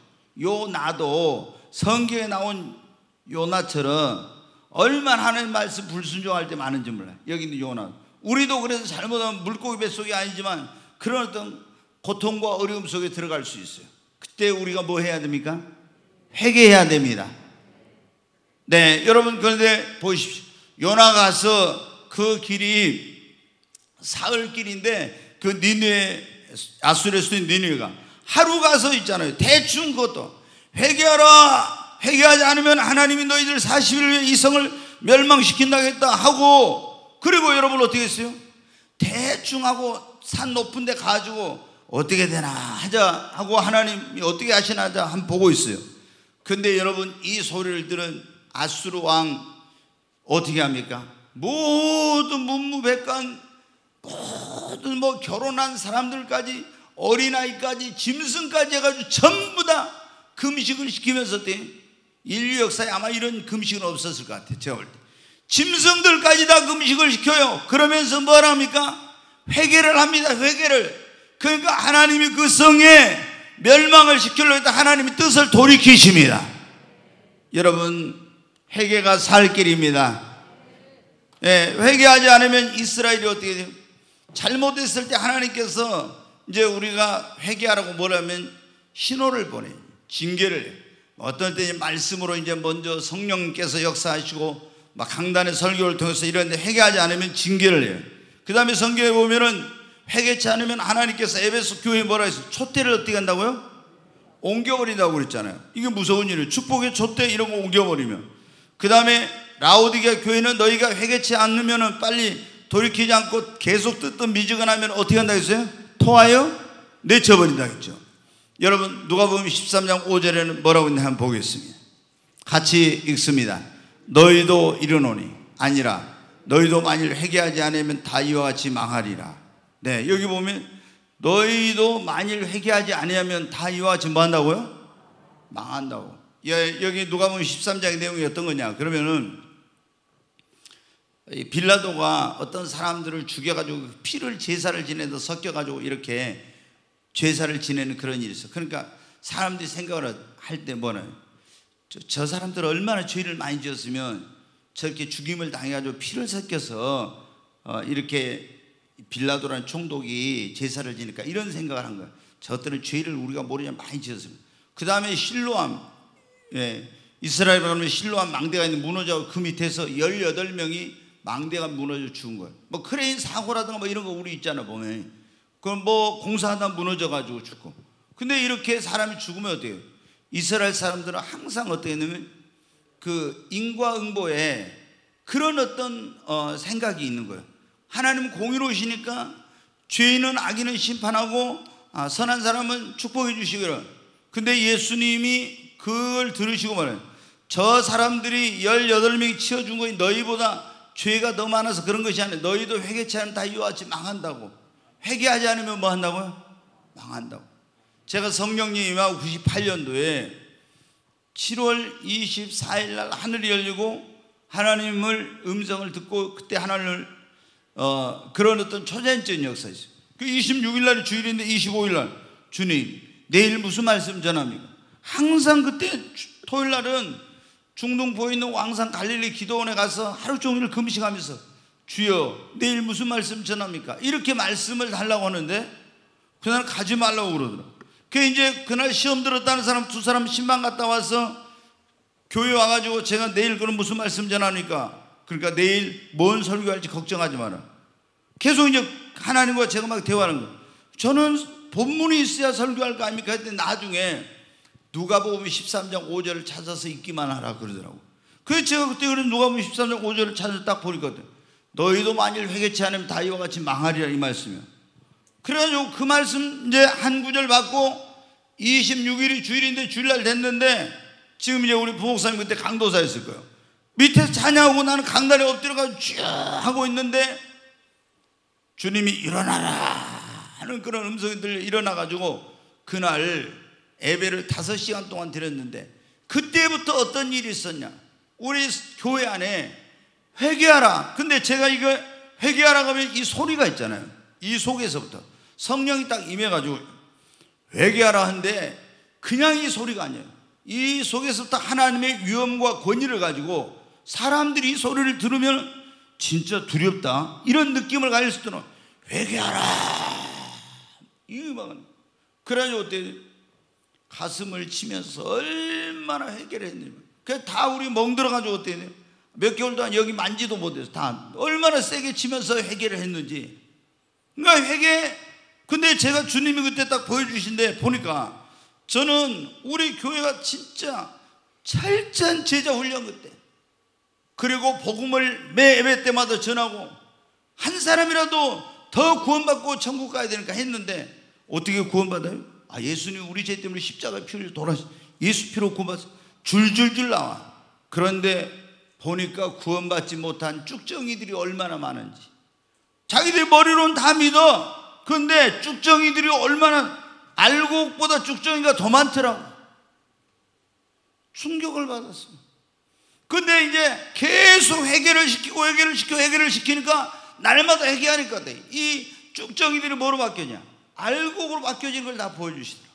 요나도 성경에 나온 요나처럼 얼마나 하나님 말씀 불순종할 때 많은지 몰라요. 여기는 요나. 우리도 그래서 잘못하면 물고기 뱃속이 아니지만 그런 어떤 고통과 어려움 속에 들어갈 수 있어요. 그때 우리가 뭐 해야 됩니까? 회개해야 됩니다. 네, 여러분 그런데 보십시오. 요나 가서 그 길이 사흘 길인데 그 니느웨 아수르의 수도인 니느웨가 하루 가서 있잖아요. 대충 그것도 회개하라. 회개하지 않으면 하나님이 너희들 사십 일 후에 이 성을 멸망시킨다겠다 하고 그리고 여러분 어떻게 했어요? 대충 하고 산 높은 데 가지고 어떻게 되나 하자 하고 하나님이 어떻게 하시나 하자 한번 보고 있어요. 근데 여러분 이 소리를 들은 아수르 왕 어떻게 합니까? 모든 문무백관 모든 뭐 결혼한 사람들까지 어린아이까지 짐승까지 해가지고 전부 다 금식을 시키면서 어때요? 인류 역사에 아마 이런 금식은 없었을 것 같아요. 제가 볼 때 짐승들까지 다 금식을 시켜요. 그러면서 뭘 합니까? 회개를 합니다. 회개를. 그러니까 하나님이 그 성에 멸망을 시키려고 했다 하나님이 뜻을 돌이키십니다. 여러분 회개가 살 길입니다. 예, 회개하지 않으면 이스라엘이 어떻게 돼요? 잘못했을 때 하나님께서 이제 우리가 회개하라고 뭐라면 신호를 보내요. 징계를 해요. 어떤 때 말씀으로 이제 먼저 성령께서 역사하시고 막 강단의 설교를 통해서 이런데 회개하지 않으면 징계를 해요. 그 다음에 성경에 보면은 회개치 않으면 하나님께서 에베소 교회에 뭐라 했어요? 촛대를 어떻게 한다고요? 옮겨버린다고 그랬잖아요. 이게 무서운 일이에요. 축복의 촛대 이런 거 옮겨버리면. 그 다음에 라오디게아 교회는 너희가 회개치 않으면 빨리 돌이키지 않고 계속 뜯던 미지근하면 어떻게 한다고 했어요? 토하여 내쳐버린다 했죠. 여러분 누가복음 십삼 장 오 절에는 뭐라고 있는지 한번 보겠습니다. 같이 읽습니다. 너희도 이르노니 아니라 너희도 만일 회개하지 않으면 다 이와 같이 망하리라. 네, 여기 보면 너희도 만일 회개하지 않으면 다 이와 같이 뭐 한다고요? 망한다고. 여기 누가복음 십삼 장의 내용이 어떤 거냐? 그러면은 빌라도가 어떤 사람들을 죽여가지고 피를 제사를 지내서 섞여가지고 이렇게 제사를 지내는 그런 일이 있어. 그러니까 사람들이 생각을 할 때 뭐는 저, 저 사람들 얼마나 죄를 많이 지었으면 저렇게 죽임을 당해가지고 피를 섞여서 어, 이렇게 빌라도라는 총독이 제사를 지니까 이런 생각을 한 거야. 저들은 죄를 우리가 모르냐 많이 지었습니다. 그 다음에 실로암, 예, 이스라엘 가면 실로암 망대가 있는 무너져 그 밑에서 열여덟 명이 망대가 무너져 죽은 거예요. 뭐 크레인 사고라든가 뭐 이런 거 우리 있잖아 보면. 그럼 뭐 공사하다 무너져 가지고 죽고. 근데 이렇게 사람이 죽으면 어때요? 이스라엘 사람들은 항상 어떻게 했냐면 그 인과응보에 그런 어떤 어 생각이 있는 거예요. 하나님은 공의로우시니까 죄인은 악인은 심판하고 아, 선한 사람은 축복해 주시기를. 근데 예수님이 그걸 들으시고 말해요. 저 사람들이 열여덟 명이 치워준 거니 너희보다 죄가 더 많아서 그런 것이 아니라 너희도 회개치 않으면 다 이와 같이 망한다고. 회개하지 않으면 뭐 한다고요? 망한다고. 제가 성령님 임하고 구십팔 년도에 칠월 이십사일 날 하늘이 열리고 하나님을 음성을 듣고 그때 하나님을 어, 그런 어떤 초자연적인 역사가 있어요. 그 이십육일 날이 주일인데 이십오일 날 주님 내일 무슨 말씀 전합니까? 항상 그때 토요일 날은 중동포에 있는 왕산 갈릴리 기도원에 가서 하루 종일 금식하면서 주여 내일 무슨 말씀 전합니까? 이렇게 말씀을 달라고 하는데 그날 가지 말라고 그러더라고요. 그 이제 그날 시험 들었다는 사람 두 사람 신방 갔다 와서 교회 와가지고 제가 내일 그럼 무슨 말씀 전합니까? 그러니까 내일 뭔 설교할지 걱정하지 마라. 계속 이제 하나님과 제가 막 대화하는 거예요. 저는 본문이 있어야 설교할 거 아닙니까? 했더니 나중에 누가복음 십삼 장 오 절을 찾아서 읽기만 하라 그러더라고. 그래서 제가 그때 그런 누가복음 십삼 장 오 절을 찾아서 딱 보니까 너희도 만일 회개치 않으면 다 이와 같이 망하리라 이 말씀이야. 그래가지고 그 말씀 이제 한 구절 받고 이십육일이 주일인데 주일날 됐는데 지금 이제 우리 부목사님 그때 강도사였을 거예요. 밑에서 자냐고 나는 강단에 엎드려가지고 쭉 하고 있는데 주님이 일어나라 하는 그런 음성이 들려 일어나가지고 그날 예배를 다섯 시간 동안 드렸는데 그때부터 어떤 일이 있었냐. 우리 교회 안에 회개하라. 근데 제가 이거 회개하라 하면 이 소리가 있잖아요. 이 속에서부터 성령이 딱 임해가지고 회개하라 하는데 그냥 이 소리가 아니에요. 이 속에서부터 하나님의 위엄과 권위를 가지고 사람들이 이 소리를 들으면 진짜 두렵다 이런 느낌을 가질 수 있도록 회개하라 이 음악은. 그래가지고 어때 가슴을 치면서 얼마나 회개를 했는지. 그래서 다 우리 멍들어가지고 어때 몇 개월 동안 여기 만지도 못해서 다 얼마나 세게 치면서 회개를 했는지. 그러니까 회개. 근데 제가 주님이 그때 딱 보여주신데 보니까 저는 우리 교회가 진짜 철저한 제자 훈련 그때 그리고 복음을 매 예배 때마다 전하고 한 사람이라도 더 구원받고 천국 가야 되니까 했는데 어떻게 구원받아요? 아 예수님 우리 죄 때문에 십자가에 피 흘려 돌아서 예수 피로 구원받아 줄줄줄 나와. 그런데 보니까 구원받지 못한 쭉정이들이 얼마나 많은지. 자기들 머리로는 다 믿어. 그런데 쭉정이들이 얼마나 알곡보다 쭉정이가 더 많더라고. 충격을 받았어. 근데 이제 계속 회개를 시키고 회개를 시키고 회개를 시키니까 날마다 회개하니까 돼. 이 쭉정이들이 뭐로 바뀌었냐? 알곡으로 바뀌어진 걸 다 보여주시더라고.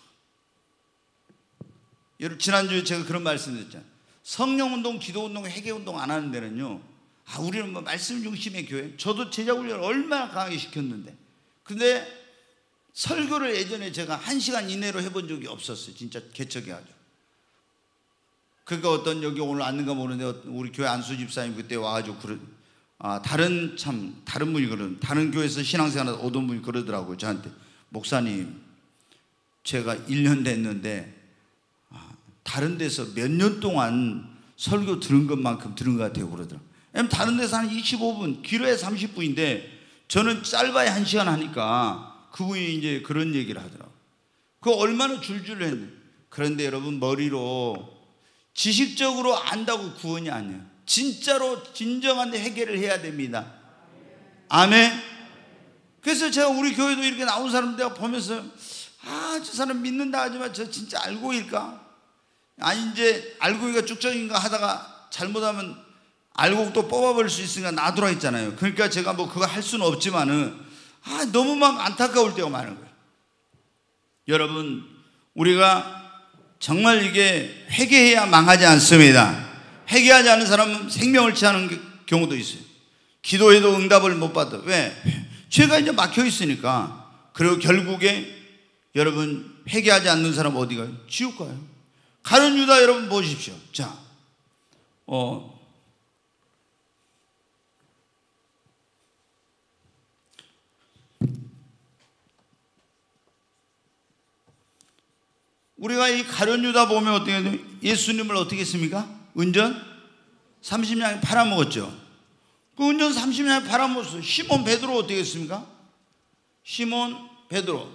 여러분 지난주에 제가 그런 말씀 드렸잖아요. 성령운동, 기도운동, 회개운동 안 하는 데는요, 아 우리는 뭐 말씀 중심의 교회. 저도 제자훈련을 얼마나 강하게 시켰는데 근데 설교를 예전에 제가 한 시간 이내로 해본 적이 없었어요. 진짜 개척해가지고. 그러니까 어떤 여기 오늘 왔는가 모르는데 우리 교회 안수 집사님 그때 와가지고 그러, 아 다른 참 다른 분이 그런 다른 교회에서 신앙생활 오던 분이 그러더라고요. 저한테 목사님 제가 일 년 됐는데 아, 다른 데서 몇 년 동안 설교 들은 것만큼 들은 것 같아요 그러더라고요. 왜냐면 다른 데서 한 이십오 분 길어야 삼십 분인데 저는 짧아야 한 시간 하니까 그분이 이제 그런 얘기를 하더라고요. 그 얼마나 줄줄 했는데. 그런데 여러분 머리로 지식적으로 안다고 구원이 아니에요. 진짜로 진정한 회개를 해야 됩니다. 아멘. 그래서 제가 우리 교회도 이렇게 나온 사람들 보면서 아, 저 사람 믿는다 하지만 저 진짜 알고일까? 아니 이제 알고이가 쭉정인가 하다가 잘못하면 알곡도 뽑아버릴 수 있으니까 놔두라 했잖아요. 그러니까 제가 뭐 그거 할 수는 없지만은 아 너무 막 안타까울 때가 많은 거예요. 여러분, 우리가 정말 이게 회개해야 망하지 않습니다. 회개하지 않는 사람은 생명을 취하는 경우도 있어요. 기도해도 응답을 못 받아. 왜? 죄가 이제 막혀 있으니까. 그리고 결국에 여러분, 회개하지 않는 사람 어디 가요? 지옥 가요. 가룟 유다 여러분 보십시오. 자, 어, 우리가 이 가룟 유다 보면 어떻게 돼요? 예수님을 어떻게 했습니까? 은전 삼십 냥에 팔아먹었죠. 그 은전 삼십 냥에 팔아먹었어요. 시몬 베드로 어떻게 했습니까? 시몬 베드로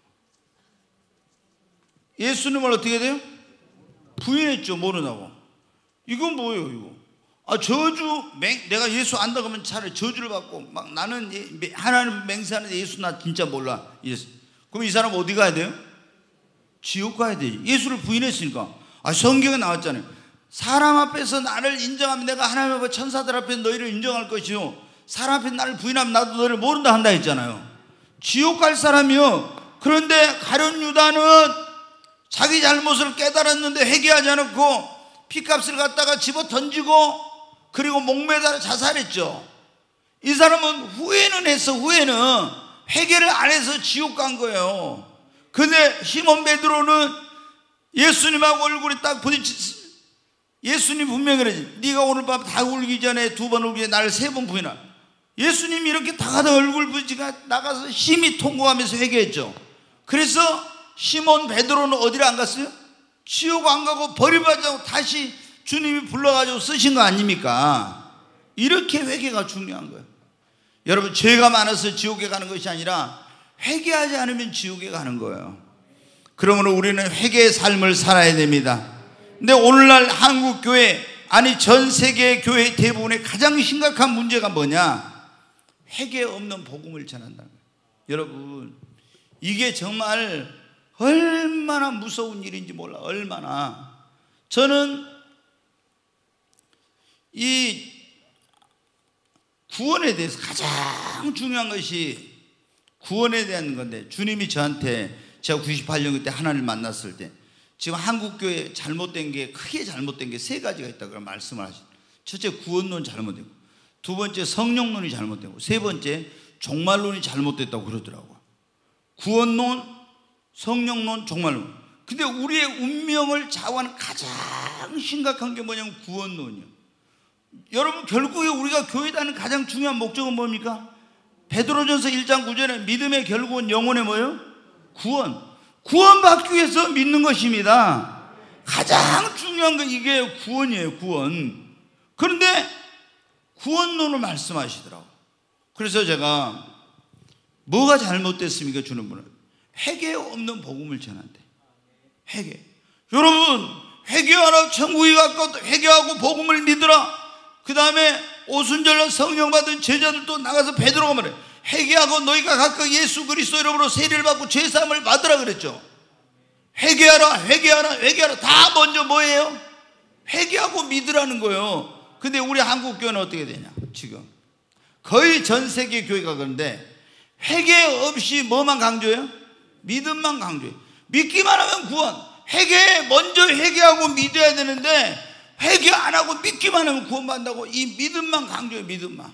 예수님을 어떻게 돼요? 부인했죠. 모르다고. 이건 뭐예요 이거? 아, 저주 맹, 내가 예수 안다 그러면 차라리 저주를 받고 막 나는 예, 하나님 맹세하는데 예수 나 진짜 몰라. 예수. 그럼 이 사람 어디 가야 돼요? 지옥 가야 돼. 예수를 부인했으니까. 아, 성경에 나왔잖아요. 사람 앞에서 나를 인정하면 내가 하나님 앞에 천사들 앞에 너희를 인정할 것이요, 사람 앞에 나를 부인하면 나도 너희를 모른다 한다 했잖아요. 지옥 갈 사람이요. 그런데 가룟 유다는 자기 잘못을 깨달았는데 회개하지 않고 피값을 갖다가 집어 던지고 그리고 목매달아 자살했죠. 이 사람은 후회는 했어. 후회는 회개를 안 해서 지옥 간 거예요. 근데 시몬 베드로는 예수님하고 얼굴이 딱 부딪혔어. 예수님 분명히 그러지. 네가 오늘 밤 다 울기 전에 두 번 울기 전에 나를 세 번 부인하. 예수님이 이렇게 다 가다 얼굴 부딪히가 나가서 심히 통곡하면서 회개했죠. 그래서 시몬 베드로는 어디를 안 갔어요? 지옥 안 가고 버림받자고 다시 주님이 불러가지고 쓰신 거 아닙니까? 이렇게 회개가 중요한 거예요. 여러분, 죄가 많아서 지옥에 가는 것이 아니라 회개하지 않으면 지옥에 가는 거예요. 그러므로 우리는 회개의 삶을 살아야 됩니다. 근데 오늘날 한국 교회, 아니 전 세계 교회 대부분의 가장 심각한 문제가 뭐냐? 회개 없는 복음을 전한다는 거예요. 여러분, 이게 정말 얼마나 무서운 일인지 몰라. 얼마나. 저는 이 구원에 대해서 가장 중요한 것이 구원에 대한 건데, 주님이 저한테 제가 구십팔 년 그때 하나님을 만났을 때 지금 한국교회 잘못된 게, 크게 잘못된 게 세 가지가 있다 그런 말씀을 하시죠. 첫째, 구원론 잘못되고, 두 번째 성령론이 잘못되고, 세 번째 종말론이 잘못됐다고 그러더라고요. 구원론, 성령론, 종말론. 근데 우리의 운명을 좌우하는 가장 심각한 게 뭐냐면 구원론이에요. 여러분, 결국에 우리가 교회 다니는 가장 중요한 목적은 뭡니까? 베드로전서 일 장 구 절에 믿음의 결국은 영혼의 뭐예요? 구원. 구원받기 위해서 믿는 것입니다. 가장 중요한 건 이게 구원이에요. 구원. 그런데 구원론을 말씀하시더라고요. 그래서 제가 뭐가 잘못됐습니까? 주는 분은 회개 없는 복음을 전한대. 회개. 여러분, 회개하라. 천국이 가까웠다. 회개하고 복음을 믿으라. 그 다음에 오순절날 성령 받은 제자들도 나가서 베드로가 말해, 회개하고 너희가 각각 예수 그리스도 이름으로 세례를 받고 죄사함을 받으라 그랬죠. 회개하라, 회개하라, 회개하라. 다 먼저 뭐예요? 회개하고 믿으라는 거예요. 근데 우리 한국 교회는 어떻게 되냐? 지금 거의 전 세계 교회가 그런데 회개 없이 뭐만 강조해요? 믿음만 강조해요. 믿기만 하면 구원. 회개, 먼저 회개하고 믿어야 되는데 회개 안 하고 믿기만 하면 구원받는다고 이 믿음만 강조해요. 믿음만.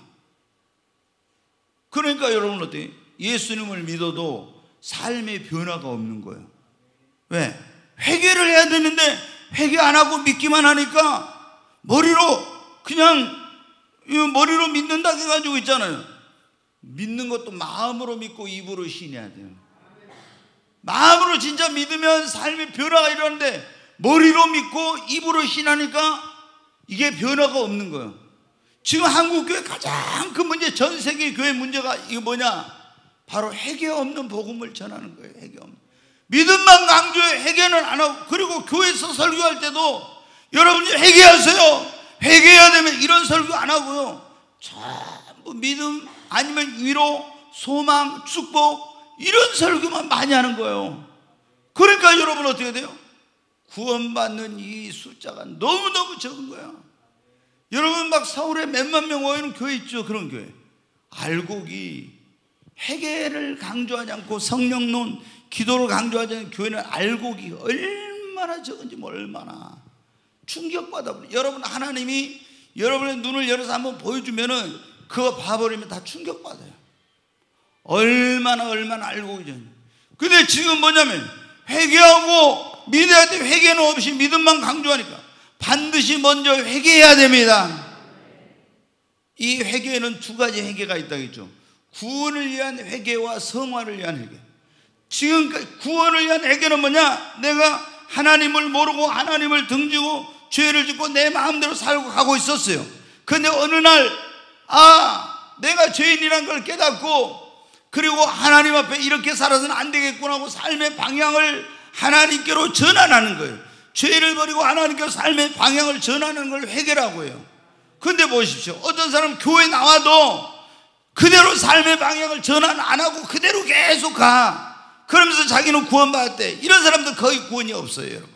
그러니까 여러분 어때요? 예수님을 믿어도 삶의 변화가 없는 거예요. 왜? 회개를 해야 되는데 회개 안 하고 믿기만 하니까 머리로 그냥 머리로 믿는다 해가지고 있잖아요. 믿는 것도 마음으로 믿고 입으로 신해야 돼요. 마음으로 진짜 믿으면 삶의 변화가 일어나는데 머리로 믿고 입으로 신하니까 이게 변화가 없는 거예요. 지금 한국교회 가장 큰 문제, 전 세계 교회 문제가 이거 뭐냐? 바로 회개 없는 복음을 전하는 거예요. 회개 없는. 믿음만 강조해. 회개는 안 하고. 그리고 교회에서 설교할 때도 여러분이 회개하세요. 회개해야 되면 이런 설교 안 하고요. 전부 믿음 아니면 위로, 소망, 축복 이런 설교만 많이 하는 거예요. 그러니까 여러분 어떻게 돼요? 구원받는 이 숫자가 너무너무 적은 거야. 여러분 막 서울에 몇만 명 모이는 교회 있죠. 그런 교회. 알곡이 회개를 강조하지 않고 성령론, 기도를 강조하지 않고 교회는 알곡이 얼마나 적은지 얼마나 충격받아. 여러분, 하나님이 여러분의 눈을 열어서 한번 보여주면은 그거 봐버리면 다 충격받아요. 얼마나 얼마나 알곡이 전. 근데 지금 뭐냐면 회개하고 믿어야 돼. 회개는 없이 믿음만 강조하니까 반드시 먼저 회개해야 됩니다. 이 회개에는 두 가지 회개가 있다겠죠. 구원을 위한 회개와 성화를 위한 회개. 지금까지 구원을 위한 회개는 뭐냐? 내가 하나님을 모르고 하나님을 등지고 죄를 짓고 내 마음대로 살고 가고 있었어요. 그런데 어느 날 아, 내가 죄인이란 걸 깨닫고 그리고 하나님 앞에 이렇게 살아서는 안 되겠구나 하고 삶의 방향을 하나님께로 전환하는 거예요. 죄를 버리고 하나님께로 삶의 방향을 전환하는 걸 회개라고 해요. 근데 보십시오. 어떤 사람은 교회 나와도 그대로 삶의 방향을 전환 안 하고 그대로 계속 가. 그러면서 자기는 구원받았대. 이런 사람들 거의 구원이 없어요, 여러분.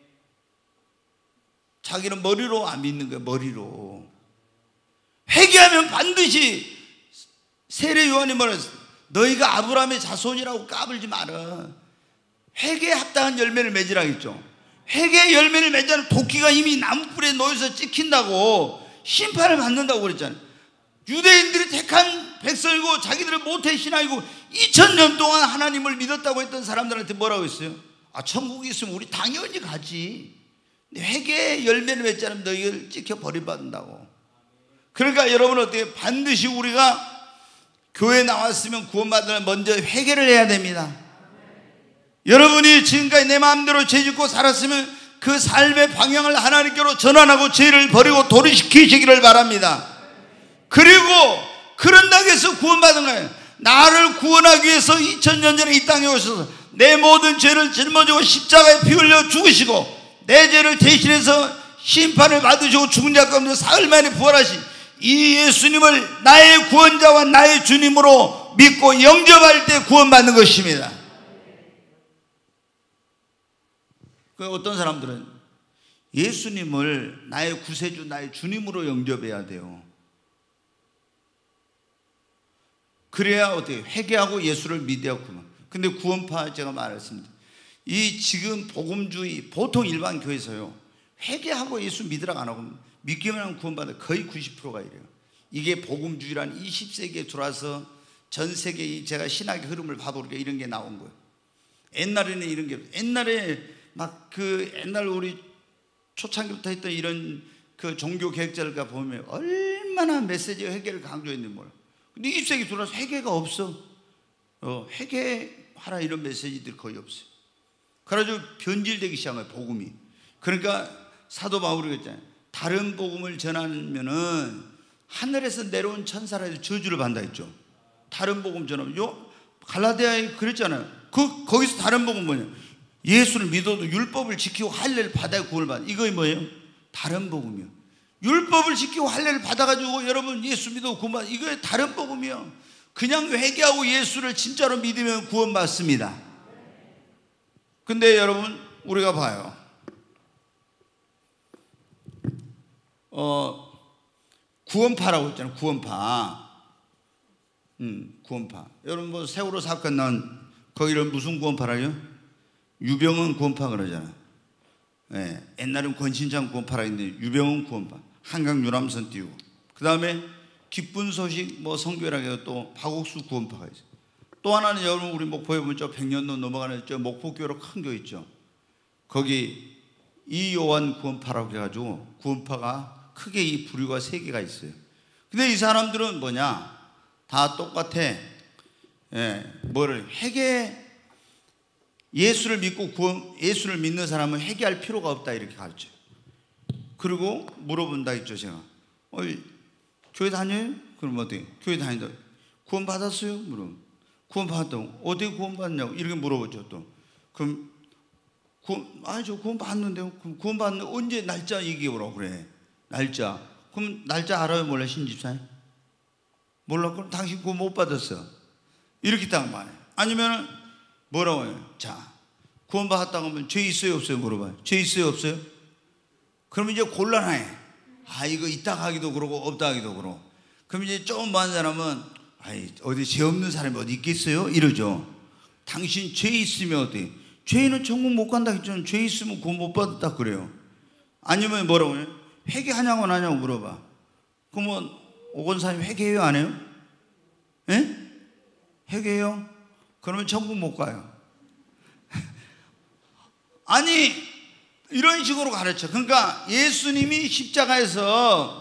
자기는 머리로 안 믿는 거예요, 머리로. 회개하면 반드시 세례 요한이 말했어요. 너희가 아브라함의 자손이라고 까불지 마라. 회개에 합당한 열매를 맺으라 했죠. 회개의 열매를 맺자는 도끼가 이미 나무뿔에 놓여서 찍힌다고 심판을 받는다고 그랬잖아요. 유대인들이 택한 백성이고 자기들은 모태 신앙이고 이천 년 동안 하나님을 믿었다고 했던 사람들한테 뭐라고 했어요? 아, 천국에 있으면 우리 당연히 가지. 근데 회개의 열매를 맺지 않으면 너희를 찍혀 버림받는다고. 그러니까 여러분 어떻게 반드시 우리가 교회 나왔으면 구원받으면 먼저 회개를 해야 됩니다. 여러분이 지금까지 내 마음대로 죄 짓고 살았으면 그 삶의 방향을 하나님께로 전환하고 죄를 버리고 돌이키시기를 바랍니다. 그리고 그런다고 해서 구원받은 거예요. 나를 구원하기 위해서 이천 년 전에 이 땅에 오셔서 내 모든 죄를 짊어지고 십자가에 피 흘려 죽으시고 내 죄를 대신해서 심판을 받으시고 죽은 자 가운데 사흘 만에 부활하신 이 예수님을 나의 구원자와 나의 주님으로 믿고 영접할 때 구원받는 것입니다. 어떤 사람들은 예수님을 나의 구세주, 나의 주님으로 영접해야 돼요. 그래야 어떻게 회개하고 예수를 믿어야구만. 근데 구원파 제가 말했습니다. 이 지금 복음주의 보통 일반 교회에서요, 회개하고 예수 믿으라고 안 하고 믿기만 하면 구원받아 거의 구십 퍼센트가 이래요. 이게 복음주의란 이십 세기에 들어와서 전 세계에 제가 신학의 흐름을 봐보니까 이런 게 나온 거예요. 옛날에는 이런 게, 옛날에 막 그 옛날 우리 초창기부터 했던 이런 그 종교 개혁자들과 보면 얼마나 메시지 회개를 강조했는지 몰라. 근데 이십 세기 들어와서 회개가 없어. 어, 회개하라 이런 메시지들이 거의 없어요. 그래가지고 변질되기 시작한 거예요, 복음이. 그러니까 사도 바울이 그랬잖아요. 다른 복음을 전하면은 하늘에서 내려온 천사라도 저주를 받는다 했죠. 다른 복음 전하면 요 갈라디아에 그랬잖아요. 그 거기서 다른 복음 뭐냐? 예수를 믿어도 율법을 지키고 할례를 받아야 구원을 받아. 이거 뭐예요? 다른 복음이요. 율법을 지키고 할례를 받아가지고 여러분 예수 믿어 구원 받아. 이거 다른 복음이요. 그냥 회개하고 예수를 진짜로 믿으면 구원 받습니다. 근데 여러분 우리가 봐요. 어 구원파라고 했잖아요. 구원파. 음, 구원파. 여러분 뭐 세월호 사건 난 거기를 무슨 구원파라요? 유병헌 구원파 그러잖아요. 예, 옛날엔 권신장 구원파라 했는데 유병헌 구원파. 한강 유람선 띄우고. 그 다음에 기쁜 소식 뭐 성교회라고 또 박옥수 구원파가 있어요. 또 하나는 여러분 우리 목포에 보면 저 백년도 넘어가는 저 목포교로 큰 교회 있죠. 거기 이요한 구원파라고 해가지고 구원파가 크게 이 부류가 세 개가 있어요. 근데 이 사람들은 뭐냐? 다 똑같아. 예, 뭐를 회개, 예수를 믿고 구원, 예수를 믿는 사람은 회개할 필요가 없다 이렇게 가르쳐요. 그리고 물어본다 했죠 제가. 어이, 교회 다녀요? 그럼 어떻게? 교회 다닌다. 구원 받았어요? 물으면 구원 받았다고. 어떻게 구원 받냐고 이렇게 물어보죠 또. 그럼 구원, 아니 저 구원 받는데요. 그럼 구원 받는 언제 날짜 얘기해보라고 그래. 날짜. 그럼 날짜 알아요? 몰라 신집사님? 몰라? 그럼 당신 구원 못 받았어. 이렇게 딱 말해. 아니면 뭐라고 해요? 자, 구원 받았다고 하면 죄 있어요 없어요? 물어봐요. 죄 있어요 없어요? 그럼 이제 곤란해. 아 이거 있다 하기도 그러고 없다 하기도 그러고. 그럼 이제 좀 많은 사람은 아이, 어디 죄 없는 사람이 어디 있겠어요? 이러죠. 당신 죄 있으면 어때? 죄인은 천국 못 간다 했잖아요. 죄 있으면 구원 못 받았다 그래요. 아니면 뭐라고 해요? 회개하냐고 안 하냐고 물어봐. 그러면 오건사님 회개해요 안 해요? 예? 회개해요? 그러면 천국 못 가요. 아니 이런 식으로 가르쳐. 그러니까 예수님이 십자가에서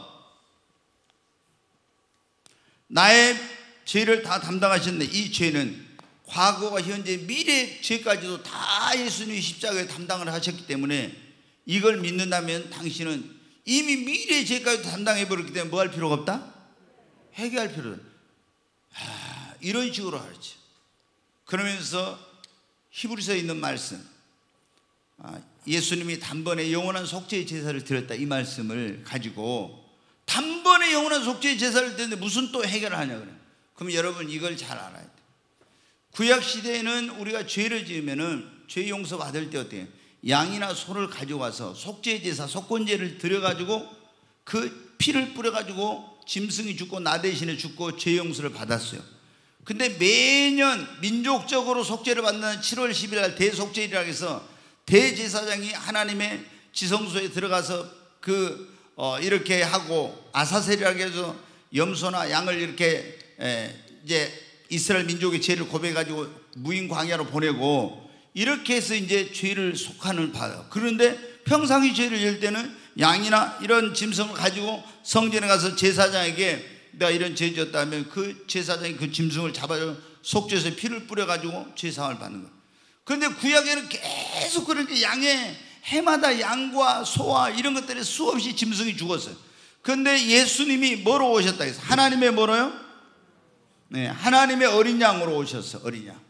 나의 죄를 다 담당하셨는데 이 죄는 과거와 현재 미래 죄까지도 다 예수님이 십자가에 담당을 하셨기 때문에 이걸 믿는다면 당신은 이미 미래 죄까지 담당해 버렸기 때문에 뭐 할 필요가 없다? 회개할 필요가 없다. 아, 이런 식으로 가르쳐. 그러면서 히브리서에 있는 말씀, 아, 예수님이 단번에 영원한 속죄의 제사를 드렸다 이 말씀을 가지고 단번에 영원한 속죄의 제사를 드렸는데 무슨 또 해결을 하냐 그래. 그럼 여러분 이걸 잘 알아야 돼. 구약 시대에는 우리가 죄를 지으면은 죄 용서 받을 때 어때요? 양이나 소를 가져와서 속죄의 제사, 속건제를 드려가지고 그 피를 뿌려가지고 짐승이 죽고 나 대신에 죽고 죄 용서를 받았어요. 근데 매년 민족적으로 속죄를 받는 칠월 십일 날 대속죄일이라고 해서 대제사장이 하나님의 지성소에 들어가서 그 어 이렇게 하고 아사셀이라고 해서 염소나 양을 이렇게 에 이제 이스라엘 민족의 죄를 고백해가지고 무인 광야로 보내고 이렇게 해서 이제 죄를 속한을 받아요. 그런데 평상시 죄를 질 때는 양이나 이런 짐승을 가지고 성전에 가서 제사장에게 내가 이런 죄 지었다면 그 제사장이 그 짐승을 잡아서 속죄해서 피를 뿌려가지고 죄사함을 받는 거예요. 그런데 구약에는 계속 그렇게 양의 해마다 양과 소와 이런 것들에 수없이 짐승이 죽었어요. 그런데 예수님이 뭐로 오셨다 해서 하나님의 뭐로요? 네, 하나님의 어린 양으로 오셨어. 어린 양.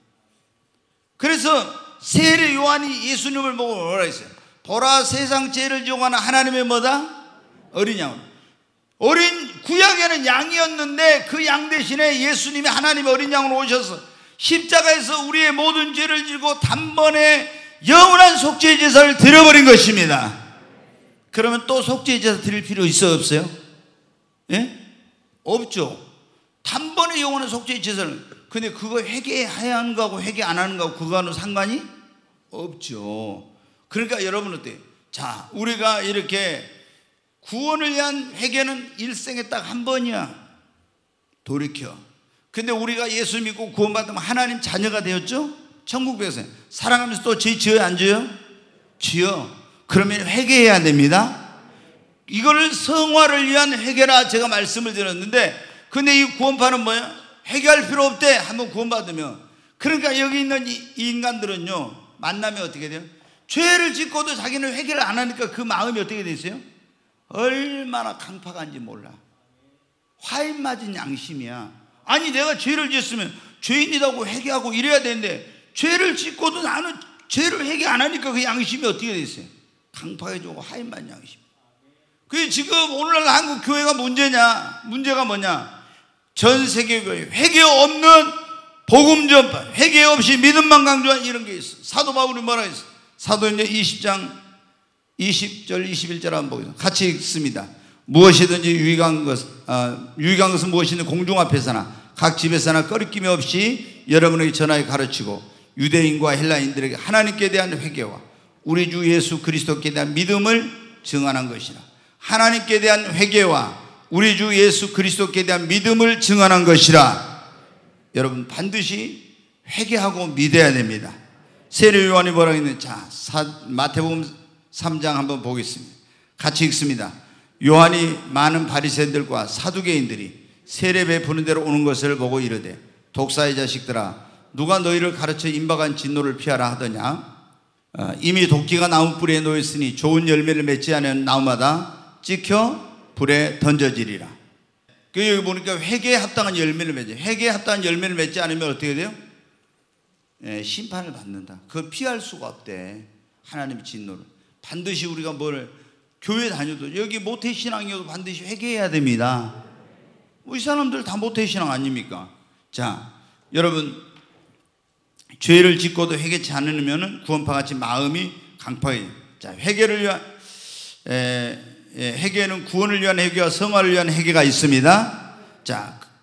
그래서 세례 요한이 예수님을 보고 뭐라 했어요? 보라 세상 죄를 지고하는 하나님의 뭐다? 어린 양. 어린 구약에는 양이었는데 그 양 대신에 예수님이 하나님의 어린 양으로 오셔서 십자가에서 우리의 모든 죄를 지고 단번에 영원한 속죄 제사를 드려버린 것입니다. 그러면 또 속죄 제사 드릴 필요 있어요 없어요? 예? 없죠. 단번에 영원한 속죄 제사를. 근데 그거 회개해야 하는 거하고 회개 안 하는 거하고 그거는 상관이 없죠. 그러니까 여러분 어때요? 자, 우리가 이렇게 구원을 위한 회개는 일생에 딱 한 번이야. 돌이켜. 근데 우리가 예수 믿고 구원받으면 하나님 자녀가 되었죠? 천국 백성. 살아가면서 또 죄 지어요 안 지어요? 지어. 그러면 회개해야 됩니다. 이거를 성화를 위한 회개라 제가 말씀을 드렸는데, 근데 이 구원파는 뭐야? 회개할 필요 없대. 한번 구원받으면. 그러니까 여기 있는 이 인간들은요, 만나면 어떻게 돼요? 죄를 짓고도 자기는 회개를 안 하니까 그 마음이 어떻게 됐어요? 얼마나 강팍한지 몰라. 화인 맞은 양심이야. 아니 내가 죄를 지었으면 죄인이라고 회개하고 이래야 되는데 죄를 짓고도 나는 죄를 회개 안 하니까 그 양심이 어떻게 됐어요? 강팍해지고 화인 맞은 양심. 그게 지금 오늘날 한국 교회가 문제냐? 문제가 뭐냐? 전 세계 교회 회개 없는 복음 전파, 회개 없이 믿음만 강조한 이런 게 있어. 사도 바울이 뭐라 했어? 사도행전 이십 장 이십 절 이십일 절 한번 보겠습니다. 같이 읽습니다. 무엇이든지 유익한 것, 어, 유익한 것은 무엇이든 공중 앞에서나 각 집에서나 꺼리낌이 없이 여러분에게 전하여 가르치고 유대인과 헬라인들에게 하나님께 대한 회개와 우리 주 예수 그리스도께 대한 믿음을 증언한 것이라. 하나님께 대한 회개와 우리 주 예수 그리스도께 대한 믿음을 증언한 것이라. 여러분 반드시 회개하고 믿어야 됩니다. 세례 요한이 뭐라고 했는지, 자, 마태복음 삼 장 한번 보겠습니다. 같이 읽습니다. 요한이 많은 바리새인들과 사두개인들이 세례 베푸는 대로 오는 것을 보고 이르되, 독사의 자식들아, 누가 너희를 가르쳐 임박한 진노를 피하라 하더냐? 어, 이미 도끼가 나무 뿌리에 놓였으니 좋은 열매를 맺지 않은 나무마다 찍혀 불에 던져지리라. 그 여기 보니까 회개에 합당한 열매를 맺어. 회개에 합당한 열매를 맺지 않으면 어떻게 돼요? 예, 심판을 받는다. 그걸 피할 수가 없대. 하나님의 진노를. 반드시 우리가 뭘 교회 다녀도 여기 모태신앙이어도 반드시 회개해야 됩니다. 뭐 이 사람들 다 모태신앙 아닙니까? 자, 여러분 죄를 짓고도 회개치 않으면 구원파같이 마음이 강팍해. 자, 회개를 위한 에, 에, 회개는 구원을 위한 회개와 성화를 위한 회개가 있습니다. 자,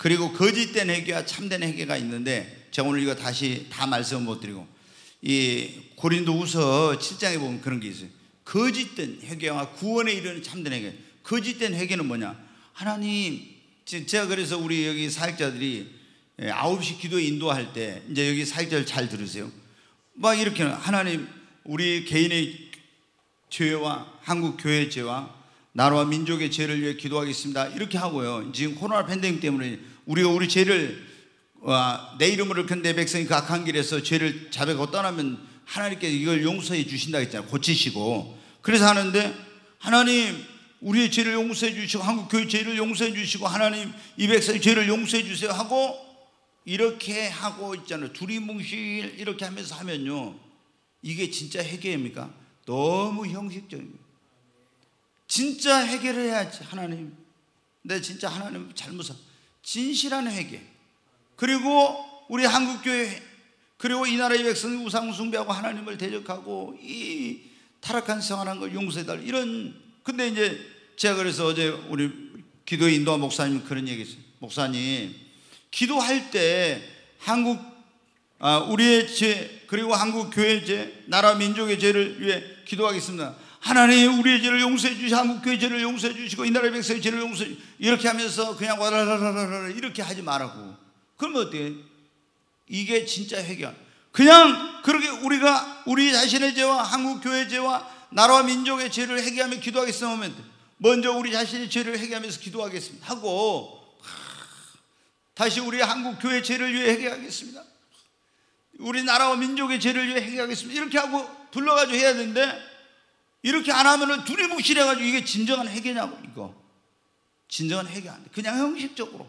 그리고 거짓된 회개와 참된 회개가 있는데 제가 오늘 이거 다시 다 말씀을 못 드리고 이 고린도후서 칠 장에 보면 그런 게 있어요. 거짓된 회개와 구원에 이르는 참된 회개. 거짓된 회개는 뭐냐? 하나님, 제가 그래서 우리 여기 사역자들이 아홉 시 기도에 인도할 때 이제 여기 사역자들 잘 들으세요. 막 이렇게 하나님, 우리 개인의 죄와 한국 교회의 죄와 나라와 민족의 죄를 위해 기도하겠습니다. 이렇게 하고요. 지금 코로나 팬데믹 때문에 우리가 우리 죄를 내 이름으로 큰 내 백성이 그 악한 길에서 죄를 자백하고 떠나면 하나님께서 이걸 용서해 주신다 했잖아요. 고치시고. 그래서 하는데 하나님 우리의 죄를 용서해 주시고 한국 교회 죄를 용서해 주시고 하나님 이 백성의 죄를 용서해 주세요 하고 이렇게 하고 있잖아요. 두리뭉실 이렇게 하면서 하면요, 이게 진짜 회개입니까? 너무 형식적입니다. 진짜 회개를 해야지. 하나님, 내 진짜 하나님 잘못한 진실한 회개. 그리고 우리 한국교회, 그리고 이 나라의 백성이 우상 숭배하고 하나님을 대적하고 이 타락한 생활한 걸 용서해달라. 이런. 근데 이제 제가 그래서 어제 우리 기도에 인도한 목사님 그런 얘기 했어요. 목사님, 기도할 때 한국 아, 우리의 죄 그리고 한국 교회의 죄, 나라 민족의 죄를 위해 기도하겠습니다. 하나님 우리의 죄를 용서해 주시고 한국 교회의 죄를 용서해 주시고 이 나라의 백성의 죄를 용서해 주시고 이렇게 하면서 그냥 와라라라라 이렇게 하지 말라고. 그러면 어때요? 이게 진짜 회개. 그냥 그렇게 우리가 우리 자신의 죄와 한국 교회의 죄와 나라와 민족의 죄를 회개하며 기도하겠습니다 하면 먼저 우리 자신의 죄를 회개하면서 기도하겠습니다 하고 다시 우리 한국 교회 죄를 위해 회개하겠습니다. 우리 나라와 민족의 죄를 위해 회개하겠습니다. 이렇게 하고 불러가지고 해야 되는데 이렇게 안 하면은 두리뭉실해가지고 이게 진정한 회개냐고. 이거 진정한 회개 안 돼. 그냥 형식적으로.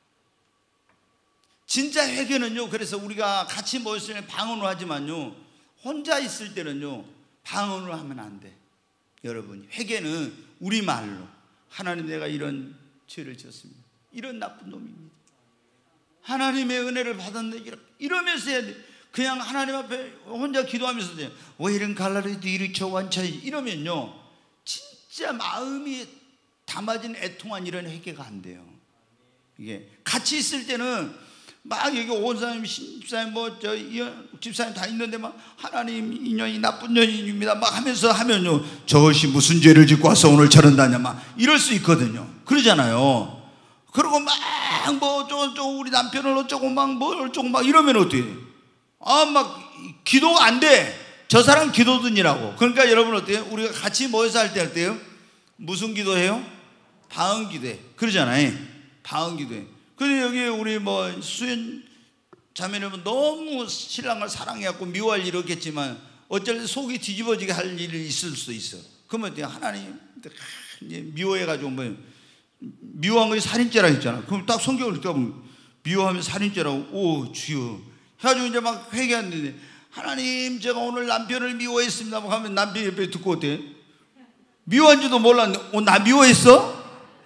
진짜 회개는요, 그래서 우리가 같이 모였을 때 방언을 하지만요, 혼자 있을 때는요 방언을 하면 안 돼. 여러분, 회개는 우리말로 하나님 내가 이런 죄를 지었습니다. 이런 나쁜 놈입니다. 하나님의 은혜를 받았는데 이러면서 해야 돼. 그냥 하나님 앞에 혼자 기도하면서 돼요. 왜 이런 갈라리도 이리쳐 완차 이러면요 진짜 마음이 담아진 애통한 이런 회개가 안 돼요. 이게 같이 있을 때는 막 여기 온 사람, 집사님, 뭐 저 집사님 다 있는데 막 하나님 이 년이 나쁜 년입니다 막 하면서 하면요 저것이 무슨 죄를 짓고 와서 오늘 저런다냐 막 이럴 수 있거든요. 그러잖아요. 그리고 막 뭐 어쩌고 우리 남편을 어쩌고 막 뭐 어쩌고 막 이러면 어떻게 돼? 아 막 기도가 안 돼. 저 사람 기도든이라고. 그러니까 여러분 어때요? 우리가 같이 모여서 할 때 할 때요 무슨 기도해요? 방언 기도해. 그러잖아요. 방언 기도해. 근데 여기 우리 뭐 수연 자매는 너무 신랑을 사랑해갖고 미워할 일이 없겠지만 어쩔 때 속이 뒤집어지게 할 일이 있을 수도 있어. 그러면 어때요? 하나님 미워해가지고 뭐 미워한 것이 살인죄라 했잖아. 그럼 딱 성경을 읽다 보면 미워하면 살인죄라고. 오 주여 해가지고 이제 막 회개하는데 하나님 제가 오늘 남편을 미워했습니다 하면 남편이 옆에 듣고 어때? 미워한지도 몰랐는데 어, 나 미워했어?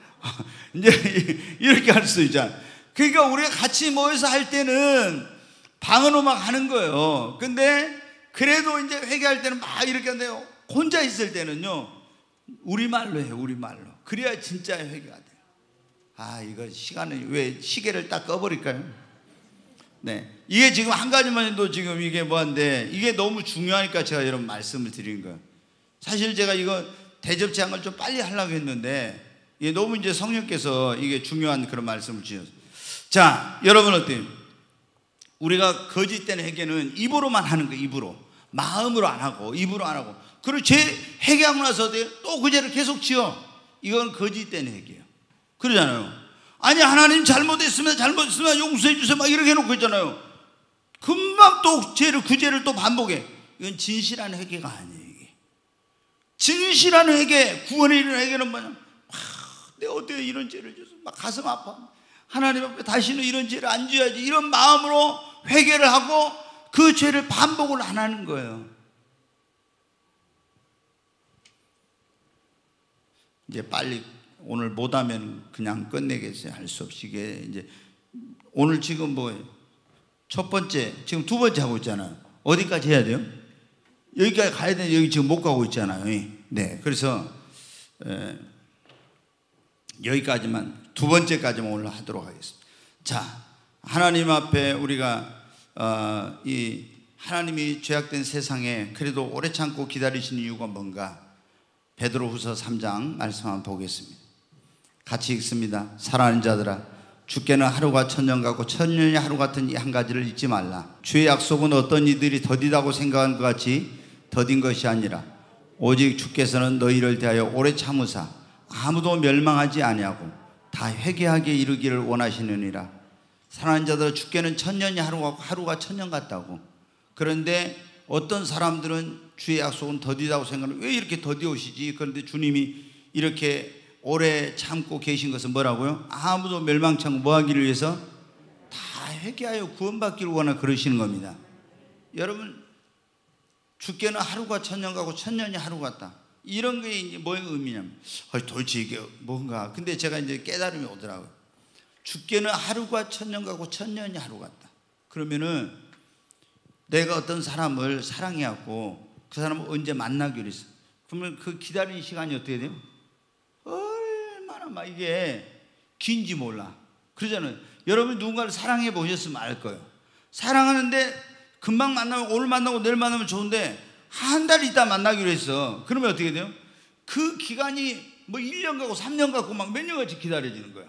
이제 이렇게 할 수 있잖아. 그러니까 우리가 같이 모여서 할 때는 방언으로 막 하는 거예요. 근데 그래도 이제 회개할 때는 막 이렇게 한대요. 혼자 있을 때는요 우리말로 해요. 우리말로. 그래야 진짜 회개가 돼요. 아 이거 시간을 왜 시계를 딱 꺼버릴까요? 네, 이게 지금 한 가지만 해도 지금 이게 뭐한데 이게 너무 중요하니까 제가 여러분 말씀을 드리는 거예요. 사실 제가 이거 대접 제안을 좀 빨리 하려고 했는데 이게 너무 이제 성령께서 이게 중요한 그런 말씀을 주셨어요. 자, 여러분 어때요? 우리가 거짓된 회개는 입으로만 하는 거예요. 입으로. 마음으로 안 하고 입으로 안 하고. 그리고 죄 회개하고 나서 또 그 죄를 계속 지어. 이건 거짓된 회개예요. 그러잖아요. 아니 하나님 잘못했으면 잘못했으면 용서해 주세요 막 이렇게 해놓고 있잖아요. 금방 또 죄를 그 죄를 또 반복해. 이건 진실한 회개가 아니에요. 이게. 진실한 회개, 구원에 이르는 회개는 뭐냐? 아, 내가 어떻게 이런 죄를 져서 막 가슴 아파. 하나님 앞에 다시는 이런 죄를 안 지어야지. 이런 마음으로 회개를 하고 그 죄를 반복을 안 하는 거예요. 이제 빨리 오늘 못하면 그냥 끝내겠어요. 할 수 없이. 이게 이제 오늘 지금 뭐 첫 번째, 지금 두 번째 하고 있잖아요. 어디까지 해야 돼요? 여기까지 가야 되는데 여기 지금 못 가고 있잖아요. 네, 그래서 에, 여기까지만 두 번째까지만 오늘 하도록 하겠습니다. 자, 하나님 앞에 우리가 어, 이 하나님이 죄악된 세상에 그래도 오래 참고 기다리시는 이유가 뭔가? 베드로후서 삼 장 말씀 한번 보겠습니다. 같이 읽습니다. 사랑하는 자들아, 주께는 하루가 천년 같고 천년이 하루 같은 이 한 가지를 잊지 말라. 주의 약속은 어떤 이들이 더디다고 생각하는 것 같이 더딘 것이 아니라 오직 주께서는 너희를 대하여 오래 참으사 아무도 멸망하지 아니하고 다 회개하게 이르기를 원하시느니라. 사랑하는 자들아, 주께는 천년이 하루가, 하루가 천년 같다고. 그런데 어떤 사람들은 주의 약속은 더디다고 생각하는, 왜 이렇게 더디오시지? 그런데 주님이 이렇게 오래 참고 계신 것은 뭐라고요? 아무도 멸망치 않고 뭐 하기를 위해서? 다 회개하여 구원받기를 원하 그러시는 겁니다. 여러분, 주께는 하루가 천년 같고 천년이 하루 같다. 이런 게 이제 뭐의 의미냐면, 도대체 이게 뭔가. 근데 제가 이제 깨달음이 오더라고요. 주께는 하루가 천년 같고 천년이 하루 같다. 그러면은 내가 어떤 사람을 사랑해갖고 그 사람을 언제 만나기로 했어. 그러면 그 기다리는 시간이 어떻게 돼요? 얼마나 막 이게 긴지 몰라. 그러잖아요. 여러분 누군가를 사랑해 보셨으면 알 거예요. 사랑하는데 금방 만나면, 오늘 만나고 내일 만나면 좋은데 한 달 있다 만나기로 했어. 그러면 어떻게 돼요? 그 기간이 뭐 일 년 가고 삼 년 가고 막 몇 년같이 기다려지는 거야.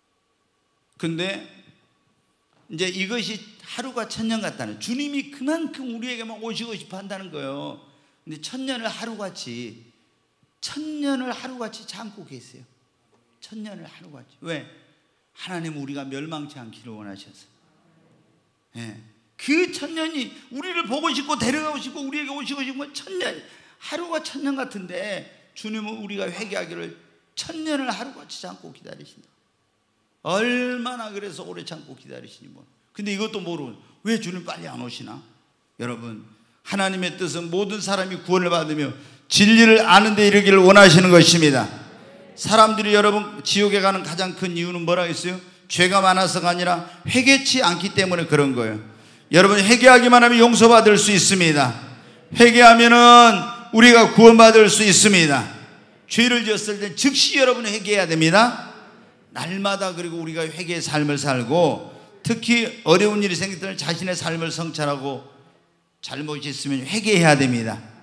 근데 이제 이것이 하루가 천년 같다는, 주님이 그만큼 우리에게만 오시고 싶어 한다는 거예요. 근데 천년을 하루같이, 천년을 하루같이 참고 계세요. 천년을 하루같이. 왜? 하나님은 우리가 멸망치 않기를 원하셔서. 예. 그 천년이 우리를 보고 싶고 데려가고 싶고 우리에게 오시고 싶은 천년, 하루가 천년 같은데 주님은 우리가 회개하기를 천년을 하루같이 참고 기다리신다. 얼마나 그래서 오래 참고 기다리시니 뭐. 근데 이것도 모르고 왜 주님 빨리 안 오시나? 여러분, 하나님의 뜻은 모든 사람이 구원을 받으며 진리를 아는 데 이르기를 원하시는 것입니다. 사람들이 여러분 지옥에 가는 가장 큰 이유는 뭐라 했어요? 죄가 많아서가 아니라 회개치 않기 때문에 그런 거예요. 여러분, 회개하기만 하면 용서받을 수 있습니다. 회개하면은 우리가 구원받을 수 있습니다. 죄를 지었을 때 즉시 여러분은 회개해야 됩니다. 날마다. 그리고 우리가 회개의 삶을 살고, 특히 어려운 일이 생길 때는 자신의 삶을 성찰하고 잘못이 있으면 회개해야 됩니다.